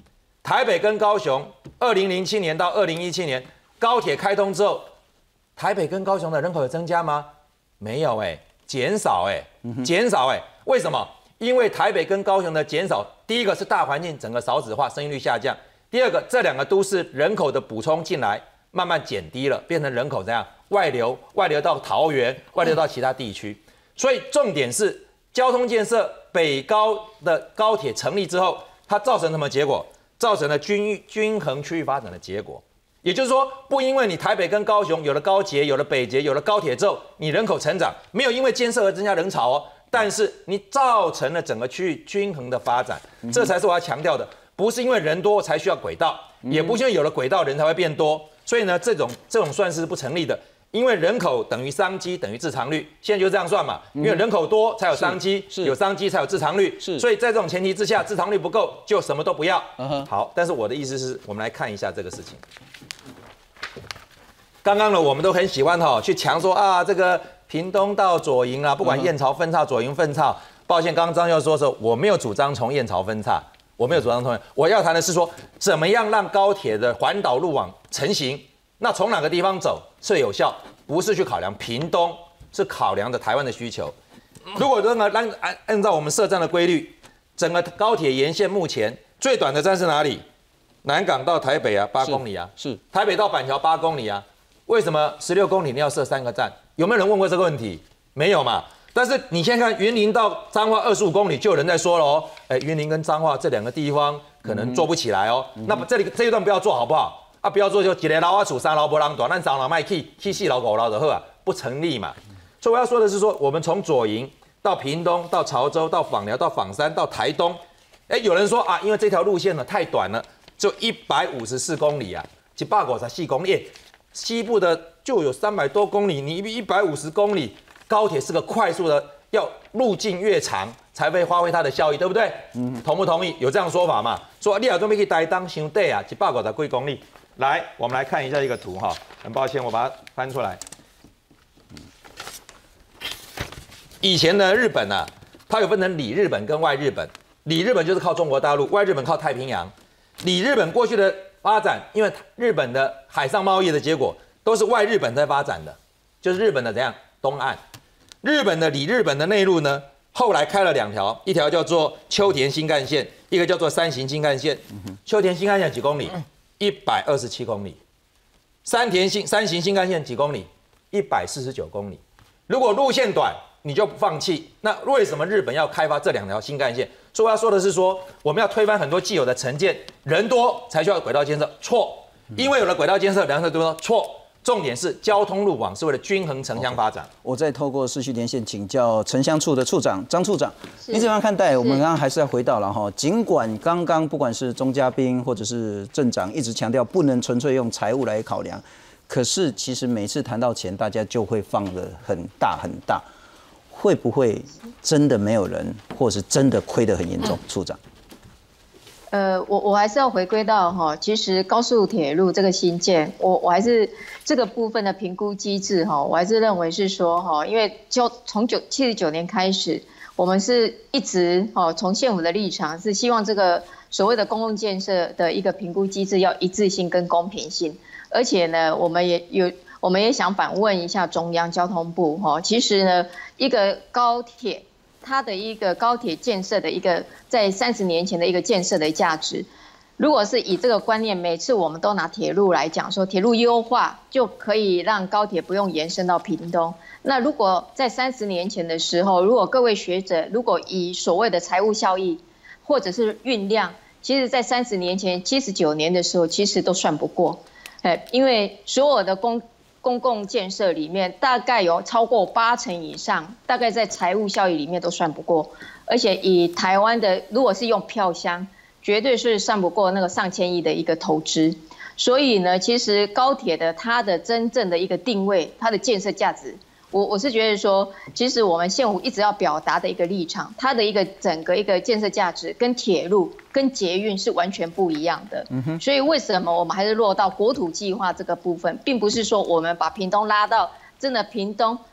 台北跟高雄，二零零七年到二零一七年高铁开通之后，台北跟高雄的人口有增加吗？没有哎、欸，减少哎、欸，减少哎、欸，为什么？因为台北跟高雄的减少，第一个是大环境整个少子化，生育率下降；第二个，这两个都市人口的补充进来慢慢减低了，变成人口怎样外流，外流到桃园，外流到其他地区。所以重点是交通建设，北高的高铁成立之后，它造成什么结果？造成了均均衡区域发展的结果。也就是说，不因为你台北跟高雄有了高捷、有了北捷、有了高铁之后，你人口成长没有因为建设而增加人潮哦。但是你造成了整个区域均衡的发展，这才是我要强调的，不是因为人多才需要轨道，也不是因为有了轨道人才会变多，所以呢，这种这种算是不成立的，因为人口等于商机等于自偿率，现在就这样算嘛，因为人口多才有商机，有商机才有自偿率，所以在这种前提之下，自偿率不够就什么都不要。好，但是我的意思是我们来看一下这个事情。刚刚呢，我们都很喜欢哈去强说啊这个。屏东到左营啊，不管燕巢分岔、左营分岔，抱歉，刚刚张教授说我没有主张从燕巢分岔，我没有主张从，我要谈的是说，怎么样让高铁的环岛路网成型？那从哪个地方走最有效？不是去考量屏东，是考量的台湾的需求。如果按按按按照我们设站的规律，整个高铁沿线目前最短的站是哪里？南港到台北啊，八公里啊，是台北到板桥八公里啊，为什么十六公里你要设三个站？有没有人问过这个问题？没有嘛。但是你现在看云林到彰化二十五公里，就有人在说了哦，哎，云林跟彰化这两个地方可能做不起来哦。嗯、那么这里这一段不要做好不好？啊，不要做就一个老阿厝三老婆人短，咱三老卖去去四老五老就好啊，不成立嘛。所以我要说的是说，我们从左营到屏东到潮州到枋寮到枋山到台东，哎，有人说啊，因为这条路线呢太短了，就一百五十四公里啊，一百五十四公里。西部的就有三百多公里，你一百五十公里，高铁是个快速的，要路径越长才会发挥它的效益，对不对？嗯，同不同意？有这样说法嘛？说你要准备去台东伤短啊，一百五十几公里。来，我们来看一下一个图哈。很抱歉，我把它翻出来。以前的日本啊，它有分成里日本跟外日本。里日本就是靠中国大陆，外日本靠太平洋。里日本过去的发展，因为日本的海上贸易的结果都是外日本在发展的，就是日本的怎样东岸，日本的里日本的内陆呢，后来开了两条，一条叫做秋田新干线，一个叫做山形新干线。秋田新干线几公里？一百二十七公里。山田新山形新干线几公里？一百四十九公里。如果路线短，你就不放弃。那为什么日本要开发这两条新干线？所以我要说的是说，我们要推翻很多既有的成见，人多才需要轨道建设，错。因为有了轨道建设，人多错。重点是交通路网是为了均衡城乡发展。Okay. 我再透过视讯连线请教城乡处的处长张处长，你怎么样看待？我们刚刚还是要回到了哈，尽管刚刚不管是钟嘉宾或者是镇长一直强调不能纯粹用财务来考量，可是其实每次谈到钱，大家就会放得很大很大。会不会真的没有人，或是真的亏得很严重？处长， 呃，我我还是要回归到哈，其实高速铁路这个新建，我我还是这个部分的评估机制哈，我还是认为是说哈，因为就从九七十九年开始，我们是一直哈从县府的立场是希望这个所谓的公共建设的一个评估机制要一致性跟公平性，而且呢，我们也有。我们也想反问一下中央交通部哈，其实呢，一个高铁，它的一个高铁建设的一个在三十年前的一个建设的价值，如果是以这个观念，每次我们都拿铁路来讲，说铁路优化就可以让高铁不用延伸到屏东。那如果在三十年前的时候，如果各位学者如果以所谓的财务效益或者是运量，其实在三十年前七十九年的时候，其实都算不过，哎，因为所有的公公共建设里面大概有超过八成以上，大概在财务效益里面都算不过，而且以台湾的如果是用票箱，绝对是算不过那个上千亿的一个投资。所以呢，其实高铁的它的真正的一个定位，它的建设价值，我我是觉得说，其实我们县府一直要表达的一个立场，它的一个整个一个建设价值跟铁路跟捷运是完全不一样的。嗯、所以为什么我们还是落到国土计划这个部分，并不是说我们把屏东拉到真的屏东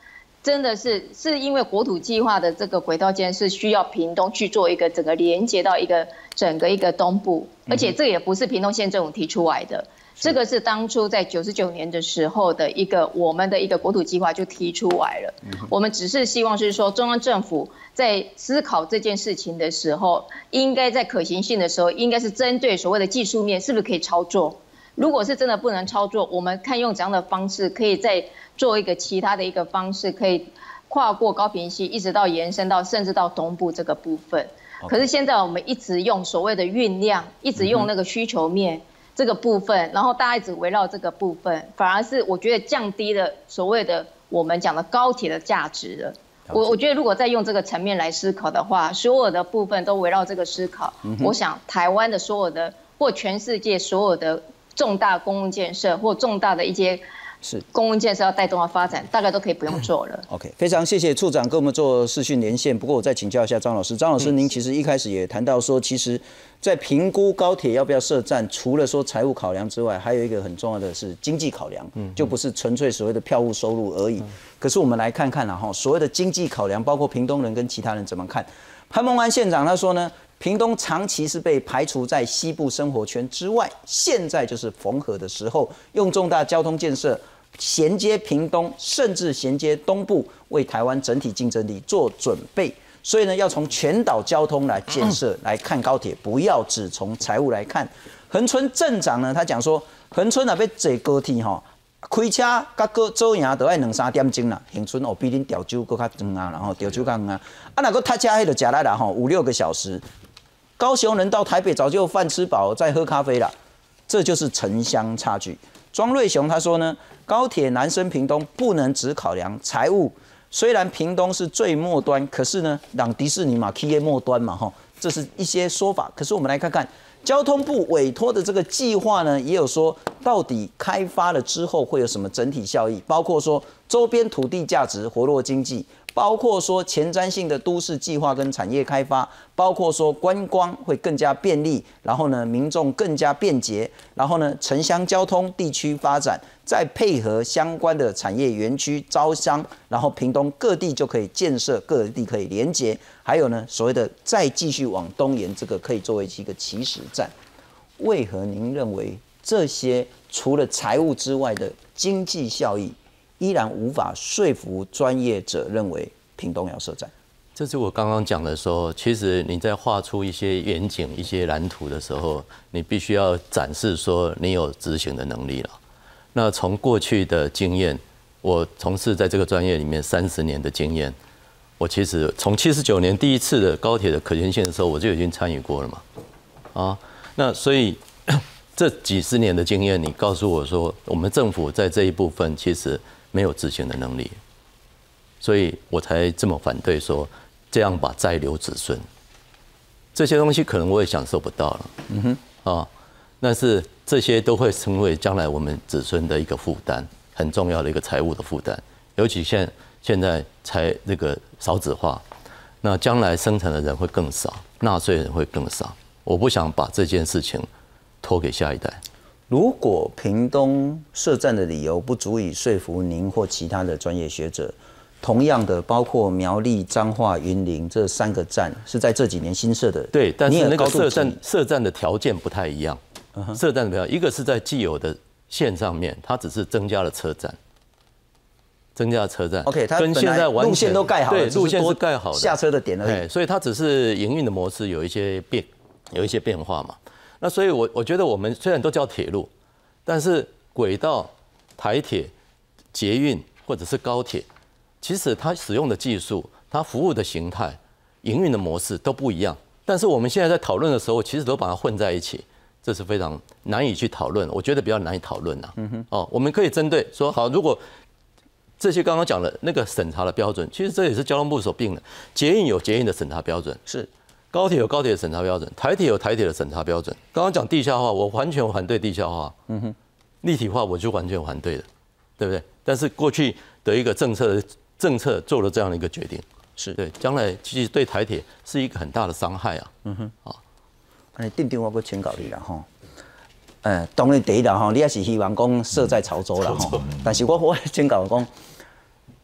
真的是是因为国土计划的这个轨道建设需要屏东去做一个整个连接到一个整个一个东部，而且这也不是屏东县政府提出来的。这个是当初在九十九年的时候的一个我们的一个国土计划就提出来了。我们只是希望是说中央政府在思考这件事情的时候，应该在可行性的时候，应该是针对所谓的技术面是不是可以操作。如果是真的不能操作，我们看用怎样的方式可以再做一个其他的一个方式，可以跨过高屏溪，一直到延伸到甚至到东部这个部分。可是现在我们一直用所谓的运量，一直用那个需求面。这个部分，然后大家一直围绕这个部分，反而是我觉得降低了所谓的我们讲的高铁的价值了。我我觉得如果再用这个层面来思考的话，所有的部分都围绕这个思考，嗯、我想台湾的所有的或全世界所有的重大公共建设或重大的一些是公共建设要带动的发展，大概都可以不用做了。 OK， 非常谢谢处长跟我们做视讯连线。不过我再请教一下张老师，张老师，您其实一开始也谈到说，其实在评估高铁要不要设站，除了说财务考量之外，还有一个很重要的是经济考量，就不是纯粹所谓的票务收入而已。可是我们来看看啊，哈，所谓的经济考量，包括屏东人跟其他人怎么看？潘孟安县长他说呢，屏东长期是被排除在西部生活圈之外，现在就是缝合的时候，用重大交通建设衔接屏东，甚至衔接东部，为台湾整体竞争力做准备。所以呢，要从全岛交通来建设来看高铁，不要只从财务来看。恒春镇长呢，他讲说，恒春啊要坐高铁吼，开车甲个走赢都要两三点钟啦。恒春哦比恁调酒搁较长啊，然后调酒较长啊。啊，若个搭车迄就食力啦吼，五六个小时。高雄人到台北早就饭吃饱，再喝咖啡啦。这就是城乡差距。庄瑞雄他说呢，高铁南升屏东不能只考量财务。虽然屏东是最末端，可是呢，让迪士尼嘛 ，K A 末端嘛，哈，这是一些说法。可是我们来看看交通部委托的这个计划呢，也有说到底开发了之后会有什么整体效益，包括说周边土地价值活络经济，包括说前瞻性的都市计划跟产业开发，包括说观光会更加便利，然后呢，民众更加便捷，然后呢，城乡交通地区发展。再配合相关的产业园区招商，然后屏东各地就可以建设，各地可以连结。还有呢，所谓的再继续往东延，这个可以作为一个起始站。为何您认为这些除了财务之外的经济效益，依然无法说服专业者认为屏东要设站？ 这是我刚刚讲的说，其实你在画出一些远景、一些蓝图的时候，你必须要展示说你有执行的能力了。那从过去的经验，我从事在这个专业里面三十年的经验，我其实从七十九年第一次的高铁的可行性的时候，我就已经参与过了嘛，啊，那所以这几十年的经验，你告诉我说，我们政府在这一部分其实没有执行的能力，所以我才这么反对说这样把再留子孙，这些东西可能我也享受不到了，嗯哼，啊，但是。这些都会成为将来我们子孙的一个负担，很重要的一个财务的负担。尤其现现在才这个少子化，那将来生产的人会更少，纳税人会更少。我不想把这件事情拖给下一代。 如果屏东设站的理由不足以说服您或其他的专业学者，同样的，包括苗栗、彰化、云林这三个站是在这几年新设的， 对，但是那个设站设站的条件不太一样。设站的票，一个是在既有的线上面，它只是增加了车站，增加了车站。 OK， 它跟现在完全路线都盖好了， 对，路线是盖好的， 下车的点而已。 所以它只是营运的模式有一些变，有一些变化嘛。那所以我我觉得我们虽然都叫铁路，但是轨道、台铁、捷运或者是高铁，其实它使用的技术、它服务的形态、营运的模式都不一样。但是我们现在在讨论的时候，其实都把它混在一起。这是非常难以去讨论，我觉得比较难以讨论呐。嗯哼，哦，我们可以针对说，好，如果这些刚刚讲的那个审查的标准，其实这也是交通部所定的。捷运有捷运的审查标准，是高铁有高铁的审查标准，台铁有台铁的审查标准。刚刚讲地下化，我完全反对地下化。嗯哼，立体化我就完全反对了，对不对？但是过去的一个政策政策做了这样的一个决定，是对将来其实对台铁是一个很大的伤害啊。嗯哼，啊。 安尼顶顶我阁请教你啦吼，呃，当然第一啦吼，你也是希望讲设在潮州啦吼，但是我我请教讲，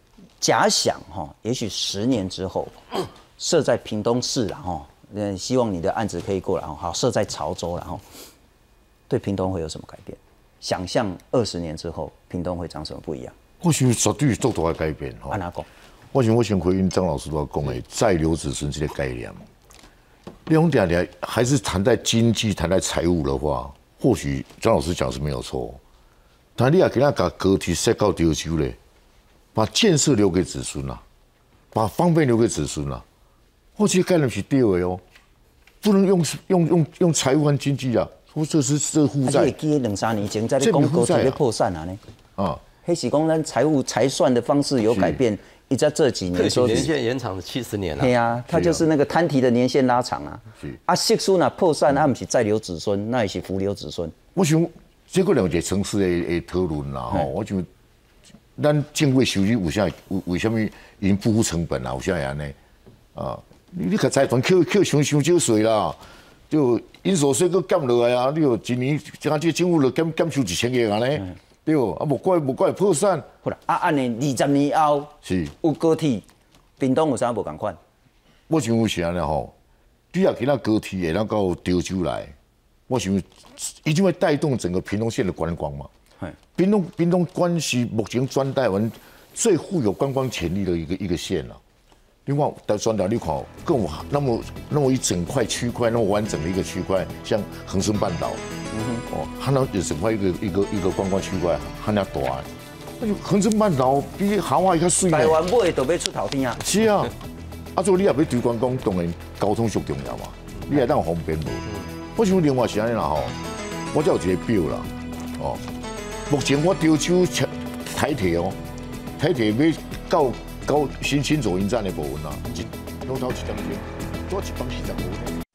假想哈，也许十年之后，设在屏东市了哈，嗯，希望你的案子可以过来哈，好，设在潮州了哈，对屏东会有什么改变？想象二十年之后，屏东会长什么不一样？ 我想绝对是做大的改变哈。 按哪讲？ 我想我先回应张老师所讲的再留子孙这个概念。利用点点还是谈在经济、谈在财务的话，或许张老师讲是没有错。但你也给他把高铁塞到潮州嘞，把建设留给子孙啦，把方便留给子孙啦，我这个概念是对的哦，不能用用用用财务和经济啊，说这是这负债。 你会记得两三年前在你讲高铁要破产啊呢？啊，迄是讲咱财务财算的方式有改变。一在这几年说年限延长了七十年了。 对啊，它就是那个摊提的年限拉长啊。是啊，息数呢破产，那不是再留子孙，那也是福留子孙。 我想这个两个城市的的讨论啦，吼，我想咱政府收入为啥为为什么已经不付成本啦？有啥样呢？啊，你你个财团扣扣伤伤少税啦，就应所税佮减落来啊，你就一年像这政府就减减收一千亿啊呢。对，啊，无怪无怪破产。 好啦，啊，安尼二十年后是有高铁，屏东有啥无共款？ 我想是安尼吼，你也给咱高铁会当到潮州来，我想已经会带动整个屏东县的观光嘛。屏东屏东关系目前全台湾最富有观光潜力的一个一个县了。另外，在全台你看，跟我那么那么一整块区块那么完整的一个区块，像恒春半岛。哦，它那有整块一个一个一个观光区块，很大的。那就恒春半岛比海外较水。 台湾尾都要出头天啊！ 是啊，啊，做你也要推观光，当然交通最重要嘛。你也当方便无？我想另外是安尼啦吼，我才有一个表啦。哦，目前我潮州台铁哦，台铁要到到新新左营站的部分啦，一拢头一点钟，多一帮四十五天。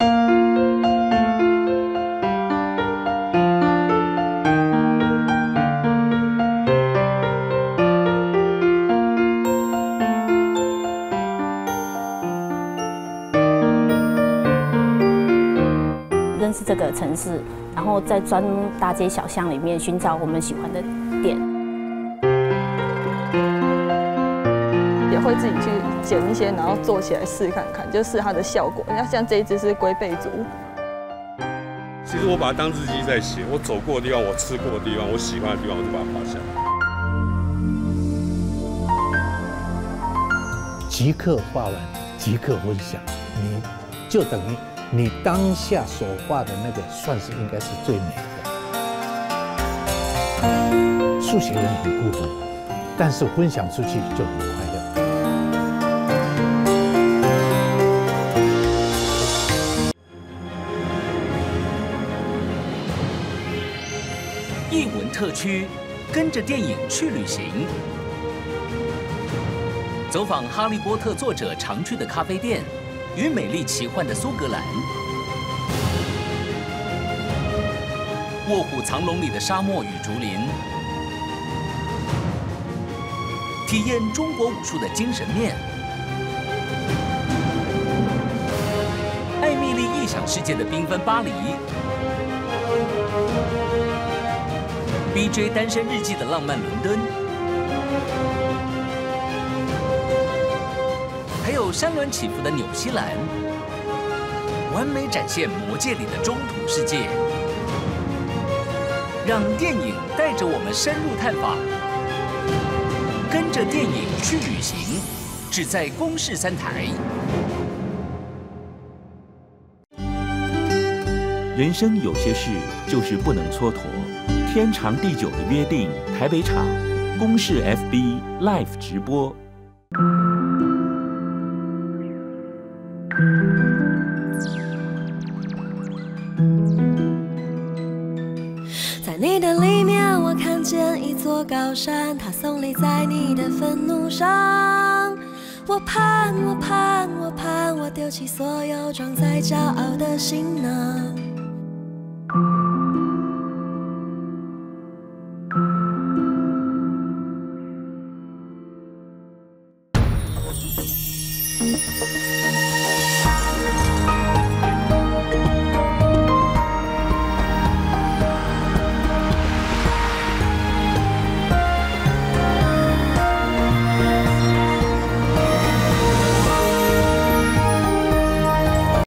认识这个城市，然后再钻大街小巷里面寻找我们喜欢的店， 也会自己去捡一些，然后做起来试看看，就试它的效果。那像这一只是龟背竹， 其实我把它当日记在写，我走过的地方，我吃过的地方，我喜欢的地方，我就把它画下来。即刻画完，即刻分享，你就等于。你当下所画的那个，算是应该是最美的。速写人很孤独，但是分享出去就很快乐。 艺文特区，跟着电影去旅行，走访《哈利波特》作者常去的咖啡店。与美丽奇幻的苏格兰，卧虎藏龙里的沙漠与竹林，体验中国武术的精神面，艾蜜莉异想世界的缤纷巴黎 ，B J 单身日记的浪漫伦敦。还有山峦起伏的纽西兰，完美展现魔界里的中土世界，让电影带着我们深入探访，跟着电影去旅行，只在公视三台。 人生有些事就是不能蹉跎，天长地久的约定，台北场，公视 F B Live 直播。 在你的里面，我看见一座高山，它耸立在你的愤怒上。我盼，我盼，我盼，我丢弃所有装载骄傲的行囊。